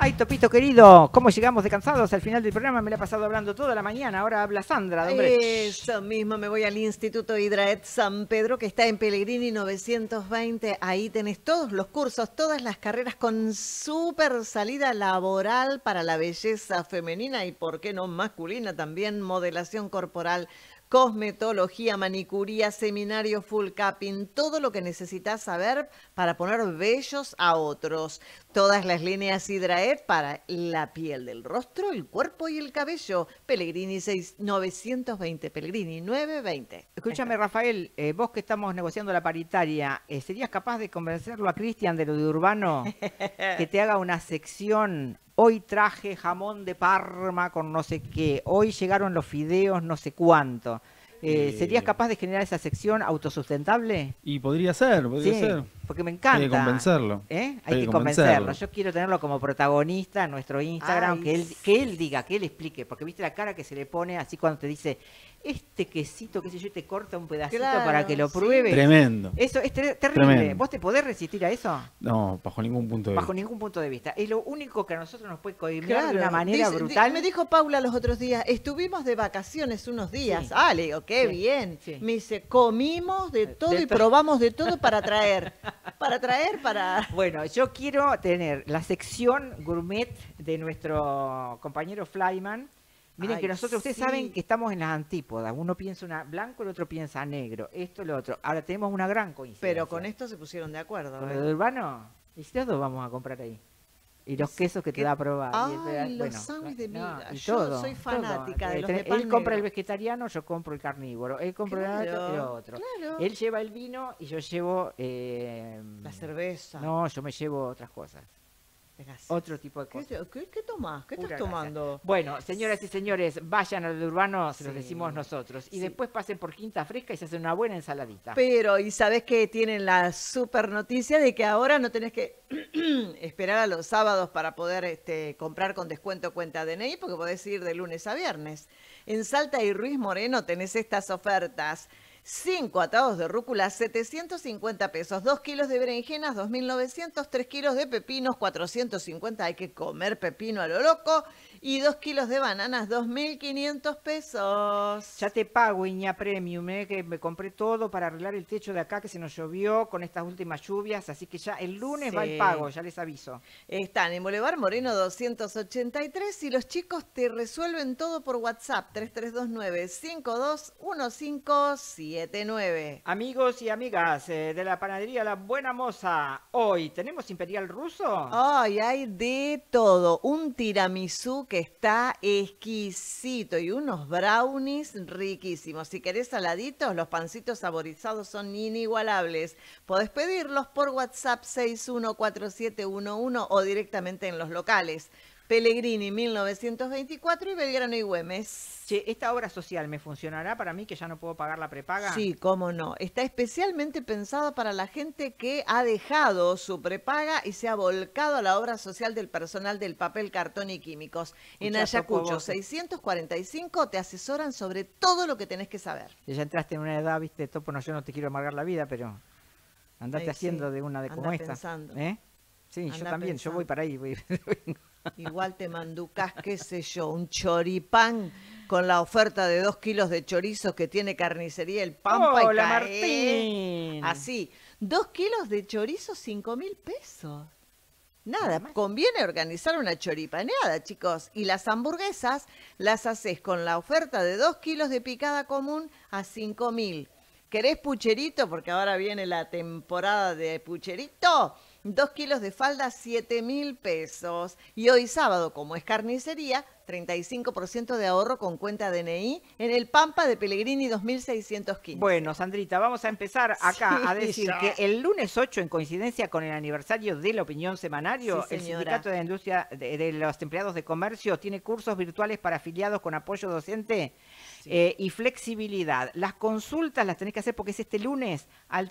Ay, Topito querido, ¿cómo llegamos de cansados al final del programa? Me la he pasado hablando toda la mañana, ahora habla Sandra, hombre. Eso mismo, me voy al Instituto Hidraet San Pedro, que está en Pellegrini 920. Ahí tenés todos los cursos, todas las carreras con súper salida laboral para la belleza femenina y, por qué no, masculina también, modelación corporal, cosmetología, manicuría, seminario full capping, todo lo que necesitas saber para poner bellos a otros. Todas las líneas Hidraet para la piel del rostro, el cuerpo y el cabello. Pellegrini 920, Pellegrini 920. Escúchame, Rafael, vos que estamos negociando la paritaria, ¿serías capaz de convencerlo a Cristian de lo de Urbano que te haga una sección? Hoy traje jamón de Parma con no sé qué, hoy llegaron los fideos no sé cuánto. ¿Serías capaz de generar esa sección autosustentable? Y podría ser, Sí, porque me encanta. Hay que convencerlo. Hay que convencerlo. Yo quiero tenerlo como protagonista en nuestro Instagram, Ay, que él diga, que él explique, porque viste la cara que se le pone así cuando te dice, este quesito, qué sé yo, y te corta un pedacito claro, para que lo sí. pruebes. Tremendo. Eso es terrible. Tremendo. ¿Vos te podés resistir a eso? No, bajo ningún punto de vista. Bajo ningún punto de vista. Es lo único que a nosotros nos puede cohibir de Claro, una manera brutal. me dijo Paula los otros días, estuvimos de vacaciones unos días. Sí. Le digo, qué bien. Sí. Me dice, comimos de todo De y todo. probamos de todo para traer. Para... Bueno, yo quiero tener la sección gourmet de nuestro compañero Flyman. Miren Ay, que nosotros, ustedes sí. saben que estamos en las antípodas. Uno piensa blanco, el otro piensa negro. Esto, lo otro. Ahora tenemos una gran coincidencia. Pero con esto se pusieron de acuerdo. Con ¿eh? lo de Urbano, y si todos vamos a comprar ahí. Y los quesos que te da a probar. Ay, los sándwiches de miga. y Yo todo, soy fanática todo. de los de Él pan compra el negro. vegetariano, yo compro el carnívoro. Él compra el otro. Claro. Él lleva el vino y yo llevo... La cerveza. No, yo me llevo otras cosas. Verás. Otro tipo de cosas. ¿Qué tomás? ¿Qué Pura estás grasa. tomando? Bueno, señoras y señores, vayan al de Urbano, se los Sí. decimos nosotros. Y Sí. después pasen por Quinta Fresca y se hacen una buena ensaladita. Pero, y sabes que tienen la super noticia de que ahora no tenés que esperar a los sábados para poder comprar con descuento cuenta DNI, porque podés ir de lunes a viernes. En Salta y Ruiz Moreno tenés estas ofertas. 5 atados de rúcula, 750 pesos. 2 kilos de berenjenas, 2.900. 3 kilos de pepinos, 450. Hay que comer pepino a lo loco. Y 2 kilos de bananas, 2.500 pesos. Ya te pago, Iña Premium, que me compré todo para arreglar el techo de acá que se nos llovió con estas últimas lluvias, así que ya el lunes Sí. va el pago, ya les aviso. Están en Boulevard Moreno 283 y los chicos te resuelven todo por WhatsApp 3329-521579. Amigos y amigas de la panadería La Buena Moza, hoy tenemos Imperial Ruso. Ay, hay de todo. Un tiramisú que está exquisito y unos brownies riquísimos. Si querés saladitos, los pancitos saborizados son inigualables. Podés pedirlos por WhatsApp 614711 o directamente en los locales. Pellegrini 1924 y Belgrano y Güemes. Che, ¿esta obra social me funcionará para mí que ya no puedo pagar la prepaga? Sí, cómo no. Está especialmente pensada para la gente que ha dejado su prepaga y se ha volcado a la obra social del personal del papel, cartón y químicos. En Escuchá, Topo, Ayacucho vos- 645 te asesoran sobre todo lo que tenés que saber. Ya entraste en una edad, viste, Topo, no, yo no te quiero amargar la vida, pero andate Ay, haciendo sí. de una de como Anda esta. pensando. Sí, yo Anda también, yo voy pensando. para ahí. Igual te manducás, qué sé yo, un choripán con la oferta de 2 kilos de chorizo que tiene carnicería El Pampa. ¡Hola, y cae Martín! así, 2 kilos de chorizo, 5.000 pesos. Nada, Nada más. conviene organizar una choripaneada, chicos. Y las hamburguesas las haces con la oferta de 2 kilos de picada común a 5.000. ¿Querés pucherito? Porque ahora viene la temporada de pucherito. 2 kilos de falda, 7.000 pesos. Y hoy sábado, como es carnicería, 35% de ahorro con cuenta DNI en el Pampa de Pellegrini 2615. Bueno, Sandrita, vamos a empezar acá Sí, a decir ya. que el lunes 8, en coincidencia con el aniversario de la Opinión Semanario, Sí, el señora. Sindicato de la Industria de los Empleados de Comercio tiene cursos virtuales para afiliados con apoyo docente y flexibilidad. Las consultas las tenés que hacer porque es este lunes al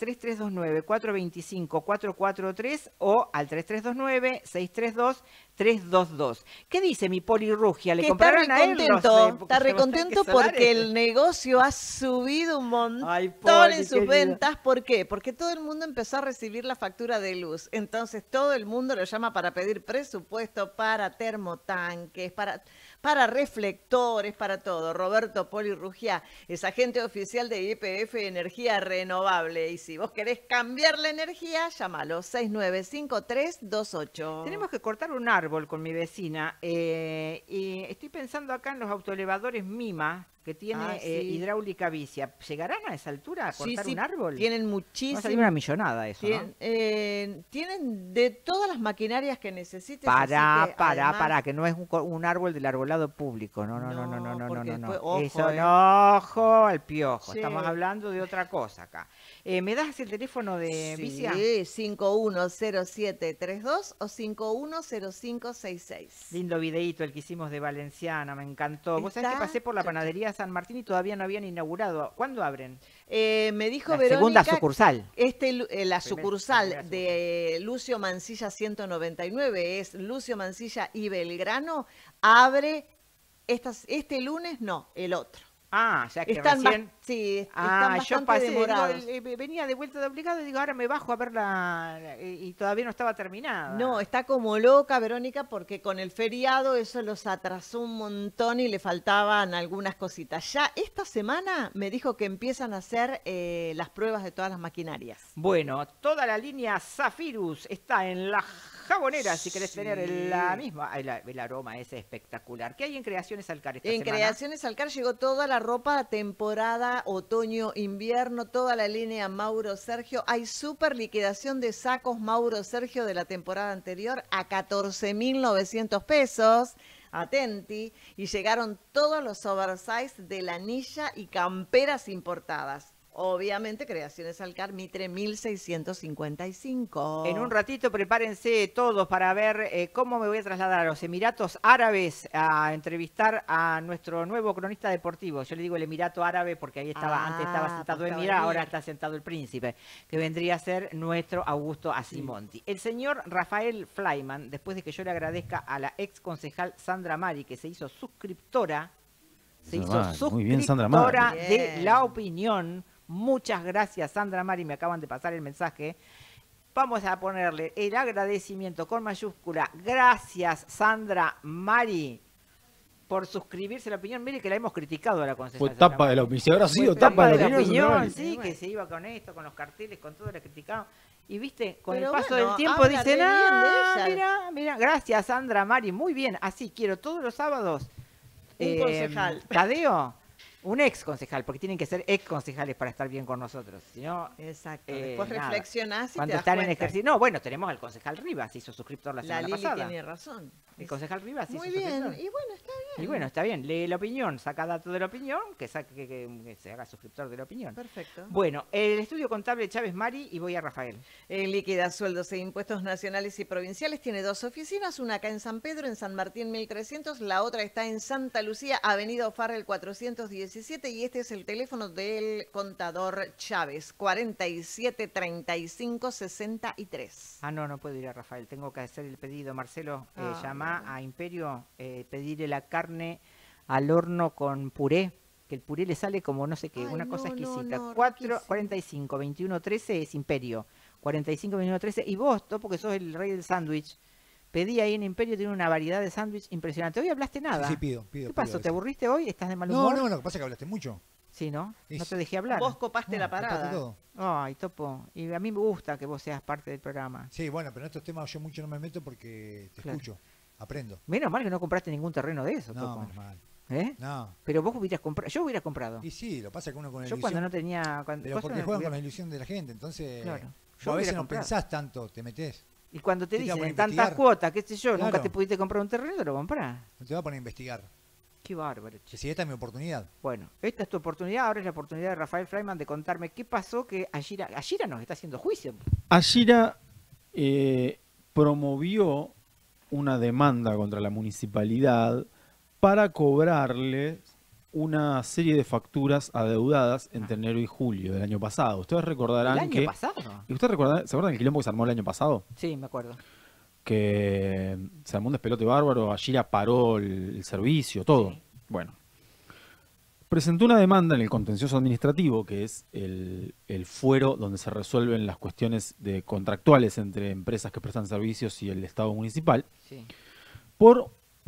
3329-425-443 o al 3329-632-322. ¿Qué dice mi Poli Ruggio? Rugia, le Que está comprarán a él los, recontento, está fotovoltaicos recontento solares. porque el negocio ha subido un montón Ay, Poli, en sus querido. ventas. ¿Por qué? Porque todo el mundo empezó a recibir la factura de luz. Entonces todo el mundo lo llama para pedir presupuesto para termotanques, para reflectores, para todo. Roberto Poli Rugia es agente oficial de YPF Energía Renovable. Y si vos querés cambiar la energía, llámalo 695328. Tenemos que cortar un árbol con mi vecina y estoy pensando acá en los autoelevadores Mima que tiene Sí. hidráulica vicia. ¿Llegarán a esa altura a cortar Sí, un árbol? tienen Va a muchísimo. salir una millonada eso, ¿no? Tienen de todas las maquinarias que necesites. Pará, así que pará, además- pará, que no es un árbol del arbolado público. No, no, no, no, no, no, porque no, no. después, ojo, Eso ¿eh? no, ojo al piojo. Sí. Estamos hablando de otra cosa acá. ¿Me das el teléfono de Vicia? Sí, 510732 o 510566. Lindo videíto el que hicimos de Valenciana, me encantó. Vos sabés que Está pasé por la chocho. panadería San Martín y todavía no habían inaugurado. ¿Cuándo abren? Me dijo La Verónica, segunda sucursal. la sucursal primera de Lucio Mancilla 199 es Lucio Mancilla y Belgrano, abre este lunes, no, el otro. Ah, ya que Están, recién... están Ah, yo bastante pasé, digo, demorados. venía de vuelta de obligado y digo, ahora me bajo a verla y todavía no estaba terminada. No, está como loca Verónica porque con el feriado eso los atrasó un montón y le faltaban algunas cositas. Ya esta semana me dijo que empiezan a hacer las pruebas de todas las maquinarias. Bueno, toda la línea Zafirus está en la Jabonera, si querés Sí. tener la misma. Ay, el aroma es espectacular. ¿Qué hay en Creaciones Alcar esta En semana? Creaciones Alcar llegó toda la ropa temporada otoño-invierno, toda la línea Mauro Sergio. Hay super liquidación de sacos Mauro Sergio de la temporada anterior a 14.900 pesos. Atenti. Y llegaron todos los oversize de lanilla y camperas importadas. Obviamente, Creaciones Alcar Mitre 1655. En un ratito prepárense todos para ver cómo me voy a trasladar a los Emiratos Árabes a entrevistar a nuestro nuevo cronista deportivo. Yo le digo el Emirato Árabe porque ahí estaba, antes estaba sentado pues Emir, estaba ahora Emir. está sentado el príncipe, que vendría a ser nuestro Augusto Asimonti. El señor Rafael Flyman, después de que yo le agradezca a la ex concejal Sandra Mari, que se hizo suscriptora, Muy bien, Sandra Mari. suscriptora de Bien. La Opinión. Muchas gracias, Sandra Mari, me acaban de pasar el mensaje. Vamos a ponerle el agradecimiento con mayúscula. Gracias, Sandra Mari, por suscribirse a La Opinión. Mire que la hemos criticado a la concejal. Fue Sandra tapa de Mari. la opinión. Si habrá sido Fue tapa de la Sandra opinión. Mari, Sandra sí, Mari. que se iba con esto, con los carteles, con todo, la criticaba. Y viste, con Pero el paso bueno, del tiempo habla dicen, re bien de ah, ella". mira, gracias, Sandra Mari, muy bien. Así quiero todos los sábados. Un concejal. Tadeo, un ex concejal, porque tienen que ser ex concejales para estar bien con nosotros. Si no, Exacto. Después nada. reflexionás y Cuando te das están en cuenta. ejercicio. No, bueno, tenemos al concejal Rivas, se hizo suscriptor la La semana Lili pasada. tiene razón. El concejal Rivas se Muy hizo bien. suscriptor. Y bueno, está bien. Y bueno, está bien, lee La Opinión, saca datos de La Opinión, que se haga suscriptor de La Opinión. Perfecto. Bueno, el estudio contable Chávez Mari y voy a Rafael. Liquida sueldos e impuestos nacionales y provinciales. Tiene dos oficinas, una acá en San Pedro, en San Martín 1300, la otra está en Santa Lucía, Avenida O'Farrell 417, y este es el teléfono del contador Chávez, 47 35 63. Ah, no puedo ir a Rafael, tengo que hacer el pedido. Marcelo, Ah, llama bueno. a Imperio, pedirle la carne al horno con puré, que el puré le sale como no sé qué, Ay, una cosa no, exquisita. no, 45 21 13 es Imperio, 45 21 13. Y vos, Topo, que sos el rey del sándwich, pedí ahí en Imperio, tiene una variedad de sándwich impresionante. Hoy hablaste nada. Sí, pido. ¿Qué pasó? pido ¿Te eso. aburriste hoy? ¿Estás de mal No, humor? no, lo que pasa es que hablaste mucho. Sí, ¿no? Y No sí. te dejé hablar. Vos copaste la Tapaste parada. todo. Ay, Topo, y a mí me gusta que vos seas parte del programa. Sí, bueno, pero en estos temas yo mucho no me meto porque te Claro. escucho, aprendo. Menos mal que no compraste ningún terreno de eso, No, Topo. menos mal. ¿Eh? No. Pero vos hubieras comprado, yo hubiera comprado. Y sí, lo pasa que uno con la Yo ilusión. cuando no tenía... Pero vos porque no juegan con hubiera- la ilusión de la gente, entonces. Claro. Vos Yo a veces hubiera no comprado. pensás tanto, te metés. Y cuando te ¿Qué te va a dicen poner a tantas investigar? cuotas, qué sé yo, nunca Claro. te pudiste comprar un terreno, te lo comprás. No te va a poner a investigar. Qué bárbaro, che. Que si esta es mi oportunidad. Bueno, esta es tu oportunidad, ahora es la oportunidad de Rafael Freiman de contarme qué pasó que Ashira nos está haciendo juicio. Ashira promovió una demanda contra la municipalidad para cobrarle una serie de facturas adeudadas entre enero y julio del año pasado. Ustedes ¿El recordarán año que... pasado? ¿Y ustedes recordarán, se acuerdan del quilombo que se armó el año pasado? Sí, me acuerdo. que se armó un despelote bárbaro, Ashira paró el servicio, todo. Sí. Bueno. Presentó una demanda en el contencioso administrativo, que es el fuero donde se resuelven las cuestiones contractuales entre empresas que prestan servicios y el Estado municipal. Sí. Por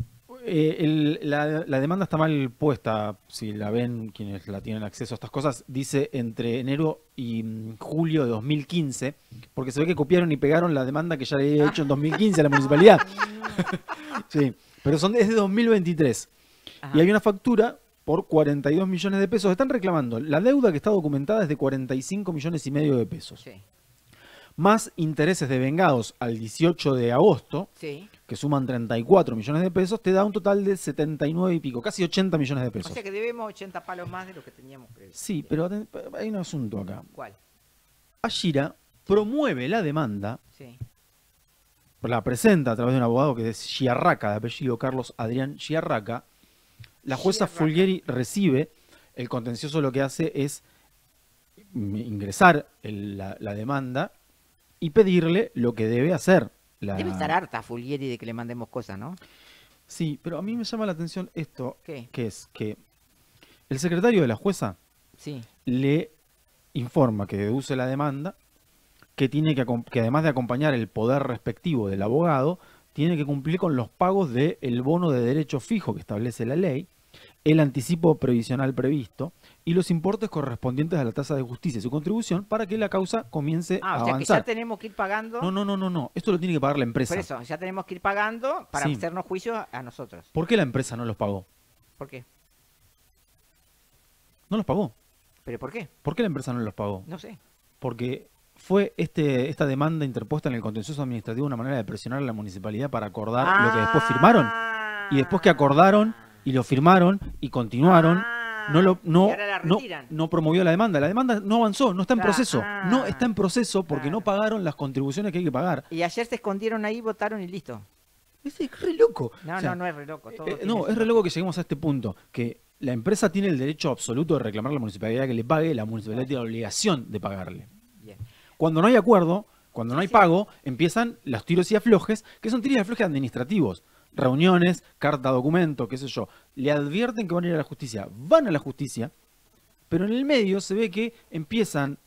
la demanda está mal puesta, si la ven quienes la tienen acceso a estas cosas, dice entre enero y julio de 2015, porque se ve que copiaron y pegaron la demanda que ya le había hecho en 2015 a la municipalidad. Sí, pero es de 2023. Ajá. Y hay una factura por 42 millones de pesos. Están reclamando. La deuda que está documentada es de 45 millones y medio de pesos. Sí. Más intereses devengados al 18 de agosto, Sí. que suman 34 millones de pesos, te da un total de 79 y pico, casi 80 millones de O pesos. sea que debemos 80 palos más de lo que teníamos previsto. Sí, pero hay un asunto acá. ¿Cuál? Ashira promueve la demanda, Sí. la presenta a través de un abogado que es Giarraca, de apellido Carlos Adrián Giarraca. La jueza Giarraca. Fulgieri recibe, el contencioso lo que hace es ingresar la demanda y pedirle lo que debe hacer. Debe estar harta Fulgieri de que le mandemos cosas, ¿no? Sí, pero a mí me llama la atención esto, ¿Qué? que es que el secretario de la jueza Sí. le informa que deduce la demanda, que tiene que además de acompañar el poder respectivo del abogado, tiene que cumplir con los pagos del bono de derecho fijo que establece la ley, el anticipo previsional previsto y los importes correspondientes a la tasa de justicia y su contribución para que la causa comience Ah, a o sea que avanzar. ya tenemos que ir pagando. No. Esto lo tiene que pagar la empresa. Por eso, ya tenemos que ir pagando para Sí. hacernos juicio a nosotros. ¿Por qué la empresa no los pagó? ¿Por qué? No los pagó. ¿Pero por qué? ¿Por qué la empresa no los pagó? No sé. Porque fue esta demanda interpuesta en el contencioso administrativo una manera de presionar a la municipalidad para acordar lo que después firmaron. Y después que acordaron y lo firmaron y continuaron, y ahora la retiran. no promovió la demanda. La demanda no avanzó, no está en Claro. proceso. No está en proceso porque Claro. no pagaron las contribuciones que hay que pagar. Y ayer se escondieron ahí, votaron y listo. Es re loco. No, O sea, no es re loco. todo no, tiene es re loco que lleguemos a este punto, que la empresa tiene el derecho absoluto de reclamar a la municipalidad que le pague, la municipalidad tiene la obligación de pagarle. Bien. Cuando no hay acuerdo, cuando no hay pago, empiezan los tiros y aflojes, que son tiros y aflojes administrativos. Reuniones, carta documento, qué sé yo. Le advierten que van a ir a la justicia. Van a la justicia, pero en el medio se ve que empiezan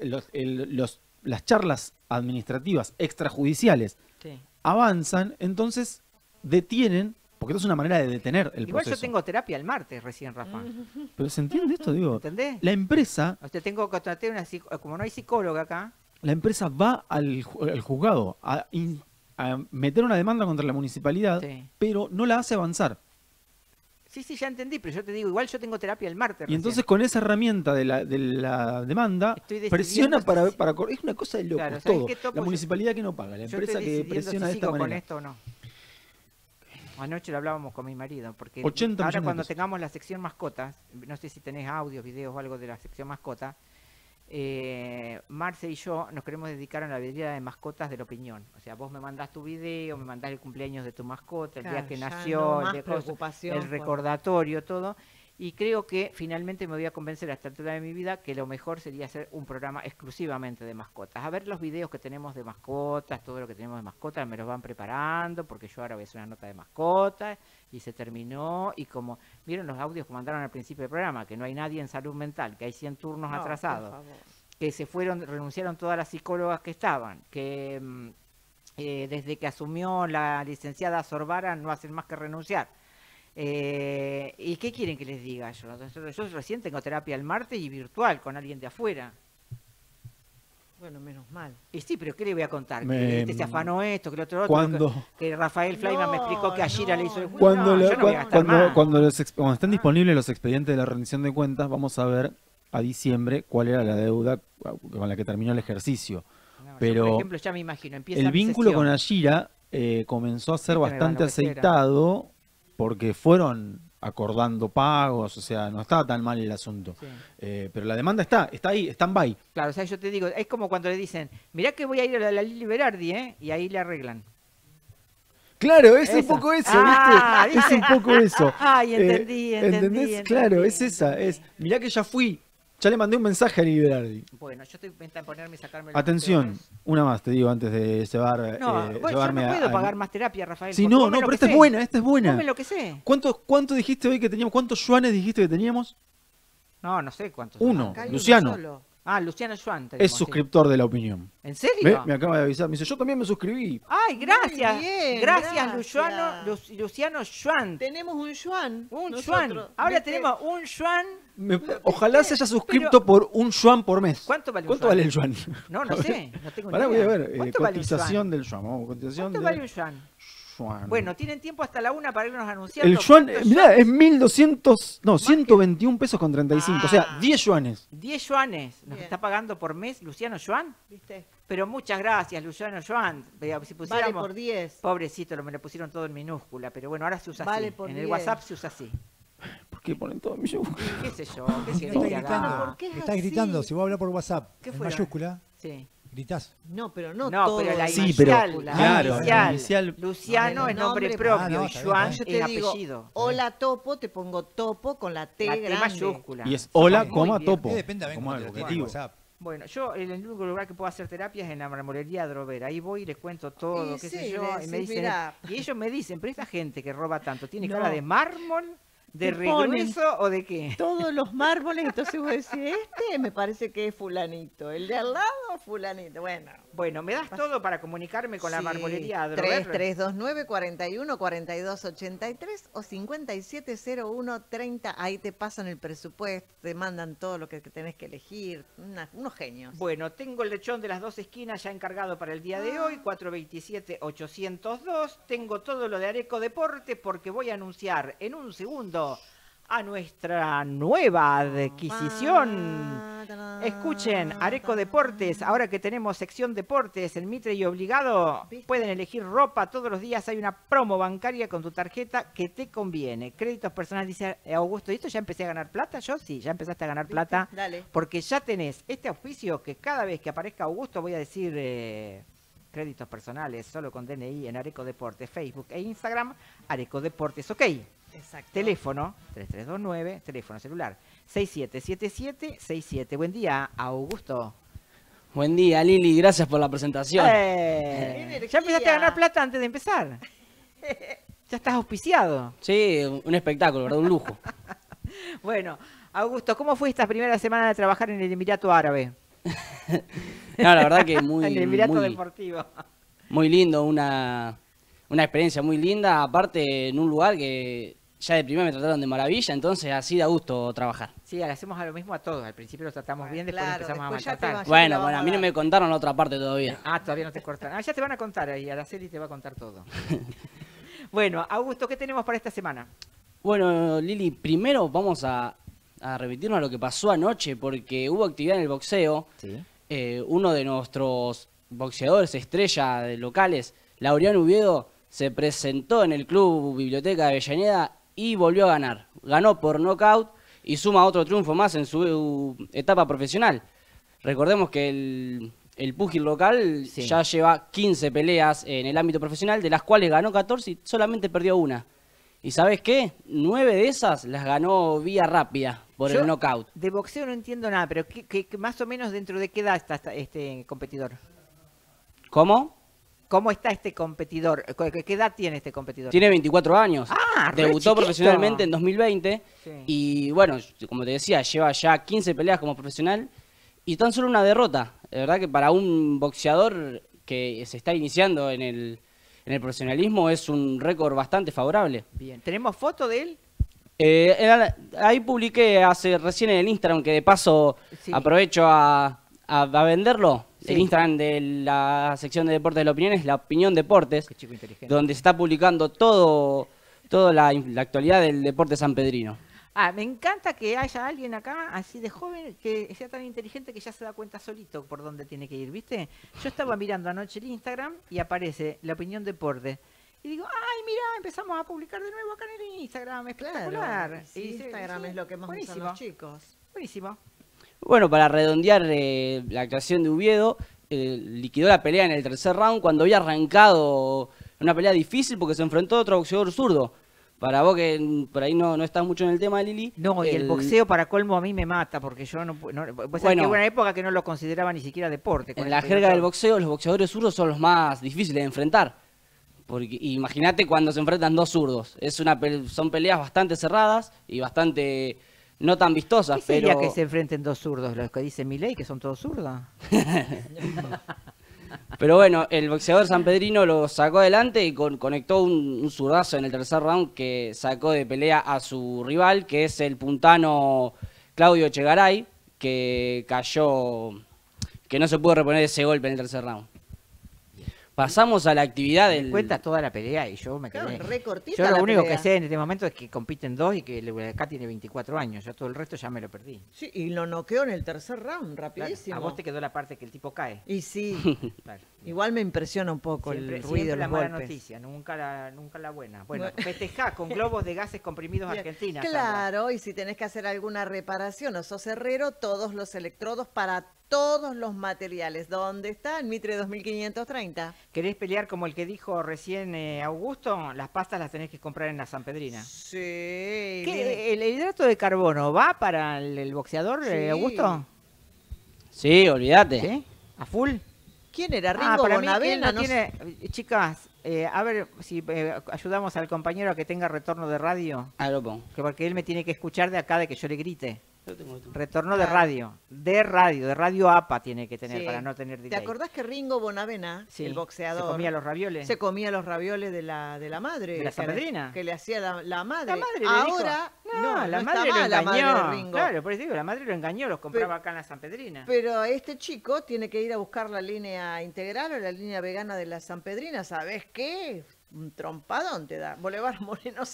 las charlas administrativas extrajudiciales. Sí. Avanzan, entonces detienen, porque esto es una manera de detener el Igual proceso. yo tengo terapia el martes recién, Rafa. Pero ¿se entiende esto? Digo, ¿Entendés? la empresa Contraté como no hay psicóloga acá, va al juzgado a meter una demanda contra la municipalidad, Sí. pero no la hace avanzar. sí, ya entendí, pero yo te digo, igual yo tengo terapia el martes. Y entonces recién. con esa herramienta de la demanda, Estoy decidiendo presiona si- para es una cosa de locos Claro, ¿sabes todo. qué toco? La municipalidad que no paga, la Yo empresa estoy que decidiendo presiona si de esta sigo con manera. esto o no. Anoche lo hablábamos con mi marido, porque 80 ahora millones de cuando pesos. tengamos la sección mascotas, no sé si tenés audios, videos o algo de la sección mascotas, Marce y yo nos queremos dedicar a la vidriera de mascotas de la opinión. O sea, vos me mandás tu video, me mandás el cumpleaños de tu mascota, el día Claro, que ya nació, no el, más de cosas, preocupación el por- recordatorio, todo. Y creo que finalmente me voy a convencer a esta altura de mi vida que lo mejor sería hacer un programa exclusivamente de mascotas. A ver los videos que tenemos de mascotas, todo lo que tenemos de mascotas, me los van preparando, porque yo ahora voy a hacer una nota de mascotas, y se terminó, y como vieron los audios que mandaron al principio del programa, que no hay nadie en salud mental, que hay 100 turnos No, por atrasados, favor. que renunciaron todas las psicólogas que estaban, que desde que asumió la licenciada Sorbara no hacen más que renunciar. ¿Y qué quieren que les diga yo? Yo recién tengo terapia el martes y virtual con alguien de afuera. Bueno, menos mal. Y sí, pero ¿qué le voy a contar? Me- Que este se afanó esto, que el otro Cuando- que Rafael Fleiman me explicó que a Gira le hizo el Cuando, No, yo no voy a gastar más. cuando estén disponibles los expedientes de la rendición de cuentas, vamos a ver a diciembre cuál era la deuda con la que terminó el ejercicio. No, yo, pero por ejemplo, ya me imagino, empieza El mi vínculo sesión. con Ashira comenzó a ser Este me va a bastante enloquecer, aceitado porque fueron acordando pagos, o sea, no estaba tan mal el asunto. Sí. Pero la demanda está ahí, stand-by. Claro, o sea, yo te digo, es como cuando le dicen, mirá que voy a ir a la Lili Berardi, ¿eh? Y ahí le arreglan. Claro, es un Eso. poco eso, Ah, ¿viste? Es un poco eso. Ay, entendí, ¿Entendés? entendí, Claro, entendí, es esa. entendí. Mirá que ya fui Ya le mandé un mensaje a Lili Berardi. Bueno, yo estoy intentando ponerme y sacarme los Atención, peores. una más te digo antes de llevar, No, bueno, yo llevarme no puedo a... pagar más terapia, Rafael. Sí, porque no, vos me no, pero esta es enloquecés. buena, esta es Vos me buena. enloquecés. ¿Cuánto dijiste hoy que teníamos? ¿Cuántos yuanes dijiste que teníamos? No sé cuántos. Uno. Acá hay uno Luciano. solo. Ah, Luciano Schwan. Es tenemos, sí. suscriptor de La Opinión. ¿En ¿Ve? serio? Me acaba de avisar. Me dice, yo también me suscribí. Ay, gracias. Muy bien, gracias, gracias. Luciano Schwan. Tenemos un yuan. Un nosotros. Schwan. Ahora ¿Viste? tenemos un Schwan. Ojalá se haya suscrito por un yuan por mes. ¿Cuánto vale un ¿Cuánto yuan? vale el yuan? No, no sé. No tengo ni Pará, voy a idea. ver. ¿Cuánto vale un Cotización yuan? del yuan. Vamos, cotización ¿Cuánto del vale un yuan? yuan. Bueno, tienen tiempo hasta la 1 para irnos anunciando. El yuan, ¿Cuántos mirá, yuanes? es 1200, no, que- 121 pesos con 35. O sea, Ah. 10 yuanes. 10 yuanes. ¿Nos Bien. está pagando por mes Luciano Schwan? ¿Viste? Pero muchas gracias, Luciano Schwan. Vea, si Vale pusiéramos... por 10. Pobrecito, me lo pusieron todo en minúscula, pero bueno, ahora se usa Vale así. por En el 10. WhatsApp se usa así. ¿Por qué ponen todo en mayúscula? ¿Qué sé yo? ¿Qué Está querés que gritando. haga? ¿Por qué es Está así? gritando. Si vos hablas por WhatsApp ¿Qué en fue? mayúscula, Sí. gritás. No, pero no, No, todo. pero la Sí, inicial, pero- la claro, inicial. la inicial- Luciano Ah, es el nombre nombre. propio Ah, no, y está bien, Schwan está Yo te es digo, apellido. hola topo, te pongo topo con la T La T grande. mayúscula. Y es hola, Muy coma, bien. topo. Depende también Como cómo te algo lo tiene objetivo. WhatsApp. Bueno, yo el único lugar que puedo hacer terapia es en la marmolería Drover. Ahí voy y les cuento todo, Y qué sí, sé yo. le Y, me decís, dicen, mirá. y ellos me dicen, pero esta gente que roba tanto, ¿tiene No. cara de mármol, de Te ponen regrueso o de qué? Todos los mármoles, entonces vos decís, este me parece que es fulanito, el de al lado, fulanito. Bueno. Bueno, ¿me das todo para comunicarme con la Sí, marmolería Drover? 3329 41 42 83 o 5701 30. Ahí te pasan el presupuesto, te mandan todo lo que tenés que elegir. Unos genios. Bueno, tengo el lechón de las dos esquinas ya encargado para el día de hoy, 427-802. Tengo todo lo de Areco Deporte porque voy a anunciar en un segundo a nuestra nueva adquisición. Escuchen, Areco Deportes, ahora que tenemos sección deportes en Mitre y Obligado, ¿Viste? pueden elegir ropa todos los días. Hay una promo bancaria con tu tarjeta que te conviene. Créditos personales, dice Augusto. ¿Y esto ya empecé a ganar plata? Yo sí, ya empezaste a ganar ¿Viste? plata. Dale. Porque ya tenés este auspicio que cada vez que aparezca Augusto voy a decir créditos personales solo con DNI en Areco Deportes, Facebook e Instagram, Areco Deportes, ok. Exacto. Teléfono 3329, teléfono celular 677767. Buen día, Augusto. Buen día, Lili, gracias por la presentación. ¡Qué energía! Ya empezaste a ganar plata antes de empezar. Ya estás auspiciado. Sí, un espectáculo, ¿verdad? Un lujo. Bueno, Augusto, ¿cómo fue esta primera semana de trabajar en el Emirato Árabe? No, la verdad que muy, en el Emirato muy, Deportivo. muy lindo, una experiencia muy linda, aparte en un lugar que ya de primera me trataron de maravilla, entonces así da gusto trabajar. Sí, le hacemos a lo mismo a todos. Al principio los tratamos bien, después Claro, empezamos después a ya te maltratar. vas- Bueno, te la bueno, a vamos mí a no dar. me contaron la otra parte todavía. Ah, todavía no te cortan. Ah, ya te van a contar ahí. Araceli te va a contar todo. Bueno, Augusto, ¿qué tenemos para esta semana? Bueno, Lili, primero vamos a remitirnos a lo que pasó anoche, porque hubo actividad en el boxeo. Sí. Uno de nuestros boxeadores estrella de locales, Laureano Uviedo, se presentó en el Club Biblioteca de Avellaneda y volvió a ganar. Ganó por nocaut y suma otro triunfo más en su etapa profesional. Recordemos que el púgil local Sí. ya lleva 15 peleas en el ámbito profesional, de las cuales ganó 14 y solamente perdió una. ¿Y sabes qué? 9 de esas las ganó vía rápida por Yo el knockout. De boxeo no entiendo nada, pero ¿qué más o menos dentro de qué edad está este competidor? ¿Cómo? ¿Cómo está este competidor? ¿Qué edad tiene este competidor? Tiene 24 años. Ah, re Debutó chiquito. profesionalmente en 2020 Sí. y bueno, como te decía, lleva ya 15 peleas como profesional y tan solo una derrota. De verdad que para un boxeador que se está iniciando en el profesionalismo es un récord bastante favorable. Bien. ¿Tenemos foto de él? Ahí publiqué recién en el Instagram, que de paso Sí. aprovecho a venderlo. Sí. El Instagram de la sección de deportes de la opinión es La Opinión Deportes, Qué chico inteligente. donde se está publicando toda la actualidad del deporte sanpedrino. Ah, me encanta que haya alguien acá, así de joven, que sea tan inteligente que ya se da cuenta solito por dónde tiene que ir, ¿viste? Yo estaba mirando anoche el Instagram y aparece La Opinión Deporte. Y digo, ay, mira, empezamos a publicar de nuevo acá en el Instagram, espectacular. Claro, sí, Y dice, Instagram sí, es lo que más usan buenísimo, los chicos. buenísimo. Bueno, para redondear la actuación de Uviedo, liquidó la pelea en el tercer round cuando había arrancado una pelea difícil porque se enfrentó a otro boxeador zurdo. Para vos que por ahí no estás mucho en el tema, Lili. No, y el boxeo para colmo a mí me mata, porque yo no... vos sabés que Bueno. hubo una época que no lo consideraba ni siquiera deporte. con En el la pelo jerga del todo. boxeo, los boxeadores zurdos son los más difíciles de enfrentar. Porque imagínate cuando se enfrentan dos zurdos. Son peleas bastante cerradas y bastante no tan vistosas, ¿Qué sería pero que se enfrenten dos zurdos? Los que dice Milei, que son todos zurdos. pero bueno, el boxeador sanpedrino lo sacó adelante y conectó un zurdazo en el tercer round que sacó de pelea a su rival, que es el puntano Claudio Chegaray, que cayó, que no se pudo reponer de ese golpe en el tercer round. Pasamos a la actividad Me del... cuenta toda la pelea y yo me Claro, quedé. re cortita Yo lo la único pelea. que sé en este momento es que compiten dos y que acá tiene 24 años. Yo todo el resto ya me lo perdí. Sí, y lo noqueó en el tercer round, Claro, rapidísimo. a vos te quedó la parte que el tipo cae. Y sí, Claro. igual me impresiona un poco Siempre, el siempre ruido, la los mala golpes. noticia, nunca la buena. Bueno, Bueno. festejá con globos de gases comprimidos Bien. Argentina. Sandra. Claro, y si tenés que hacer alguna reparación o sos herrero, todos los electrodos para todos los materiales. ¿Dónde está? En Mitre 2530. ¿Querés pelear como el que dijo recién Augusto? Las pastas las tenés que comprar en la Sanpedrina. Sí. viene- ¿Qué, el hidrato de carbono va para el boxeador, Sí. Augusto? Sí, olvídate. ¿Sí? ¿A full? ¿Quién era? Ah, Ringo para mí que él Bonavena. no No sé. tiene... Chicas, a ver si ayudamos al compañero a que tenga retorno de radio. Ah, lo pongo. Que porque él me tiene que escuchar de acá de que yo le grite. Lo tengo. Retorno de Claro. radio. De radio APA tiene que tener Sí. para no tener ¿Te delay. acordás que Ringo Bonavena, Sí. el boxeador, ¿Se comía los ravioles? se comía los ravioles de la madre? ¿De la que Sanpedrina? le- Que le hacía la madre. La madre le Ahora, dijo, no, la está madre lo mal la madre de engañó. Ringo. Claro, por eso digo, la madre lo engañó, los compraba acá en la Sanpedrina. Pero este chico tiene que ir a buscar la línea integral o la línea vegana de la Sanpedrina. ¿Sabes qué? Un trompadón te da. Boulevard Moreno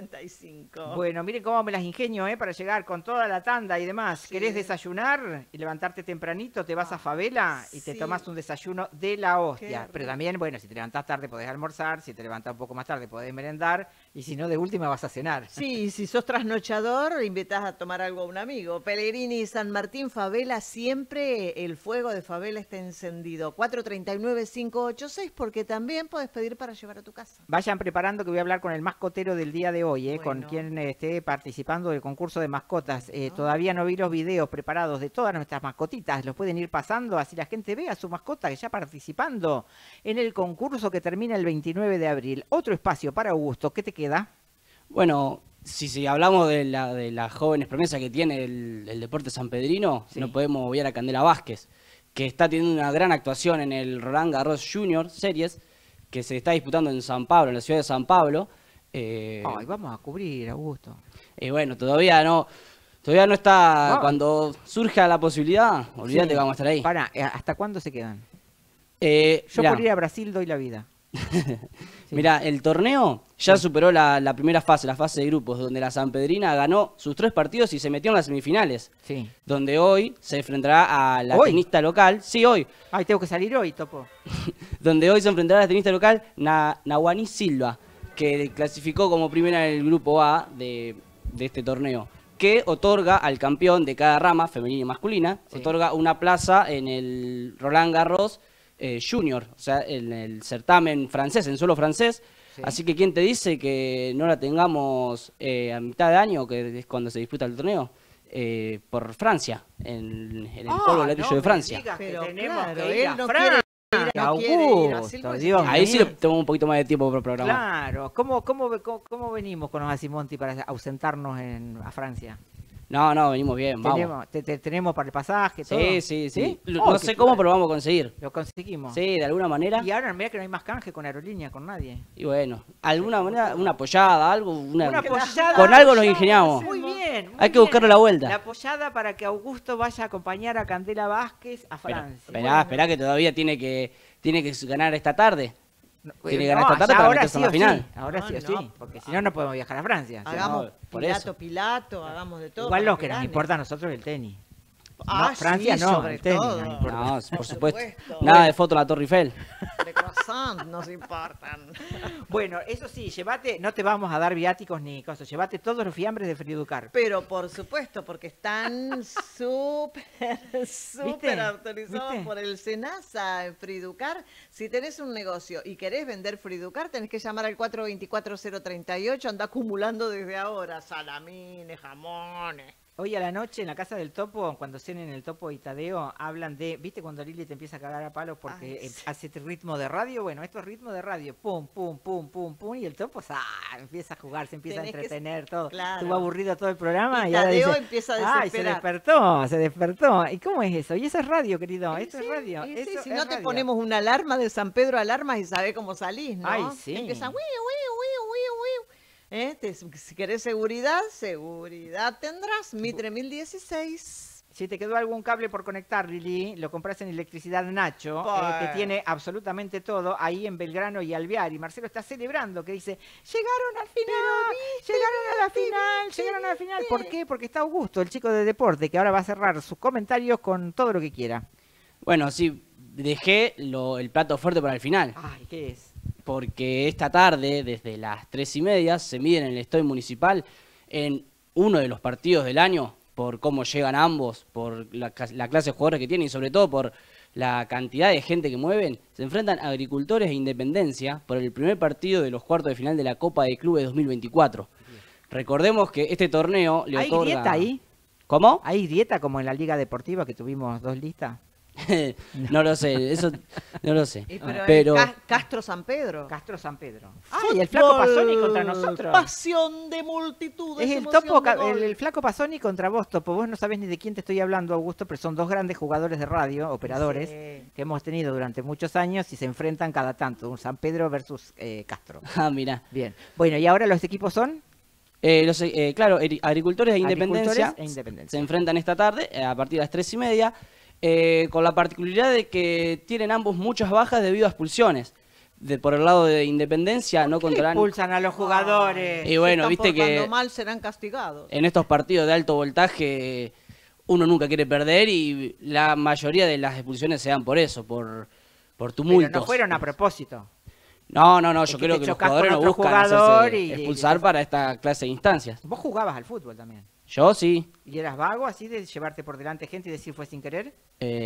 55. Bueno, miren cómo me las ingenio, para llegar con toda la tanda y demás. Sí. ¿Querés desayunar y levantarte tempranito? Te vas a Favela y te sí. tomás un desayuno de la hostia. Qué Pero rico. también, bueno, si te levantás tarde podés almorzar, si te levantás un poco más tarde podés merendar y si no, de última vas a cenar. Sí, si sos trasnochador, invitás a tomar algo a un amigo. Pellegrini, San Martín, Favela, siempre el fuego de Favela está encendido. 439-586, porque también podés pedir para llevar a tu casa. Vayan preparando que voy a hablar con el mascotero del día de hoy, con Bueno. quien esté participando del concurso de mascotas. Todavía no vi los videos preparados de todas nuestras mascotitas. Los pueden ir pasando, así la gente vea a su mascota que ya participando en el concurso que termina el 29 de abril. Otro espacio para Augusto. ¿Qué te queda? Bueno, si hablamos de las jóvenes promesas que tiene el deporte sanpedrino, Sí. no podemos obviar a Candela Vázquez, que está teniendo una gran actuación en el Roland Garros Junior Series, que se está disputando en San Pablo, en la ciudad de San Pablo. Ay, vamos a cubrir, Augusto. Y bueno, todavía no está. No. Cuando surja la posibilidad, olvídate Sí. que vamos a estar ahí. Pará, ¿hasta cuándo se quedan? Yo Mirá, por ir a Brasil doy la vida. Sí. mirá, el torneo ya superó la primera fase, la fase de grupos, donde la Sanpedrina ganó sus 3 partidos y se metió en las semifinales. Sí. Donde hoy se enfrentará a la ¿Hoy? tenista local, sí, hoy, Ay, tengo que salir hoy, Topo. donde hoy se enfrentará a la tenista local Nahuaní Silva, que clasificó como primera en el grupo A de este torneo, que otorga al campeón de cada rama, femenina y masculina, Sí. otorga una plaza en el Roland Garros Junior, o sea, en el certamen francés, en suelo francés. Sí. Así que, ¿quién te dice que no la tengamos a mitad de año, que es cuando se disputa el torneo? Por Francia, en el polvo ladrillo no de Francia. me digas que Pero tenemos claro, que ir él a no Francia, quiere ir, no quiere ir a Augusto, Silva, Dios Ahí sí mío. le tomamos un poquito más de tiempo por programar. Claro, ¿cómo venimos con los Asimonti para ausentarnos a Francia? No, venimos bien, vamos. Tenemos para el pasaje, todo. Sí. Oh, No qué sé cómo, claro. pero vamos a conseguir. Lo conseguimos. Sí, de alguna manera. Y ahora mira que no hay más canje con aerolínea, con nadie. Y bueno, alguna manera, una apoyada, algo, Una apoyada. con algo nos ingeniamos. Muy bien. muy Hay que bien. buscarle la vuelta. La apoyada para que Augusto vaya a acompañar a Candela Vázquez a Francia. Esperá que todavía tiene que ganar esta tarde. No, Tiene que ganar esta tarde ya para ahora meterse sí en la o sí. final. Ahora No, sí o no. sí, porque si no, no podemos viajar a Francia. O sea, Hagamos por eso. Pilato, hagamos de todo. igual para lo que nos gane. importa a nosotros es el tenis. Francia sí, no, sobre el tenis, todo. no importa. No, por supuesto. supuesto. Nada de foto en la Torre Eiffel. De croissant nos importan. Bueno, eso sí, llévate, no te vamos a dar viáticos ni cosas, llévate todos los fiambres de Friducar. Pero por supuesto, porque están súper autorizados ¿Viste? por el SENASA en Friducar. Si tenés un negocio y querés vender Friducar, tenés que llamar al 424-038, anda acumulando desde ahora salamines, jamones. Hoy a la noche en la casa del Topo, cuando cenen el Topo y Tadeo, hablan de, ¿viste cuando Lili te empieza a cagar a palos porque Ay, sí. hace este ritmo de radio? Bueno, esto es ritmo de radio, pum, pum, pum, pum, pum, y el Topo empieza a jugar, se empieza Tenés a que- entretener, todo. claro. Estuvo aburrido todo el programa Y y, ahora Tadeo dice, empieza a ¡ay, desesperar! se despertó! ¿Y cómo es eso? Y eso es radio, querido, Y esto sí, es radio. y sí, eso si es no te radio. ponemos una alarma de San Pedro Alarmas y sabés cómo salís, ¿no? Ay, sí. Empieza, si querés seguridad, seguridad tendrás. Mitre 1016. Si te quedó algún cable por conectar, Lili, lo compras en Electricidad Nacho, Pues. que tiene absolutamente todo, ahí en Belgrano y Alvear. Y Marcelo está celebrando, que dice, llegaron al final, llegaron a la final. ¿Por qué? Porque está Augusto, el chico de deporte, que ahora va a cerrar sus comentarios con todo lo que quiera. Bueno, sí, dejé el plato fuerte para el final. Ay, ¿qué es? Porque esta tarde, desde las 3:30, se miden en el Estadio Municipal en uno de los partidos del año, por cómo llegan ambos, por la clase de jugadores que tienen y sobre todo por la cantidad de gente que mueven. Se enfrentan Agricultores e Independencia por el primer partido de los cuartos de final de la Copa de Clubes 2024. Recordemos que este torneo le ¿Hay otorga... grieta ahí? ¿Cómo? ¿Hay dieta como en la Liga Deportiva que tuvimos 2 listas? No lo sé, eso no lo sé. Pero Castro San Pedro. Castro San Pedro. ¡Ay, el flaco Pasoni contra Fútbol, nosotros! Pasión de multitudes. Es el emoción Topo, de gol. el flaco Pasoni contra vos, Topo. Vos no sabés ni de quién te estoy hablando, Augusto, pero son 2 grandes jugadores de radio, operadores, Sí. que hemos tenido durante muchos años y se enfrentan cada tanto. Un San Pedro versus Castro. Ah, mirá. Bien. Bueno, ¿y ahora los equipos son? Claro, Agricultores e Independencia Agricultores e Independencia. se enfrentan esta tarde a partir de las 3:30, con la particularidad de que tienen ambos muchas bajas debido a expulsiones. Por el lado de Independencia no ¿Qué contarán... expulsan a los jugadores? Y bueno, Si están viste que portando mal serán castigados. en estos partidos de alto voltaje uno nunca quiere perder y la mayoría de las expulsiones se dan por eso, por tumultos. Pero no fueron a propósito. No, Es yo que creo te que los chocás con jugadores no otro buscan jugador hacerse y- expulsar para esta clase de instancias. Vos jugabas al fútbol también. Yo sí. ¿Y eras vago así de llevarte por delante gente y decir fue sin querer?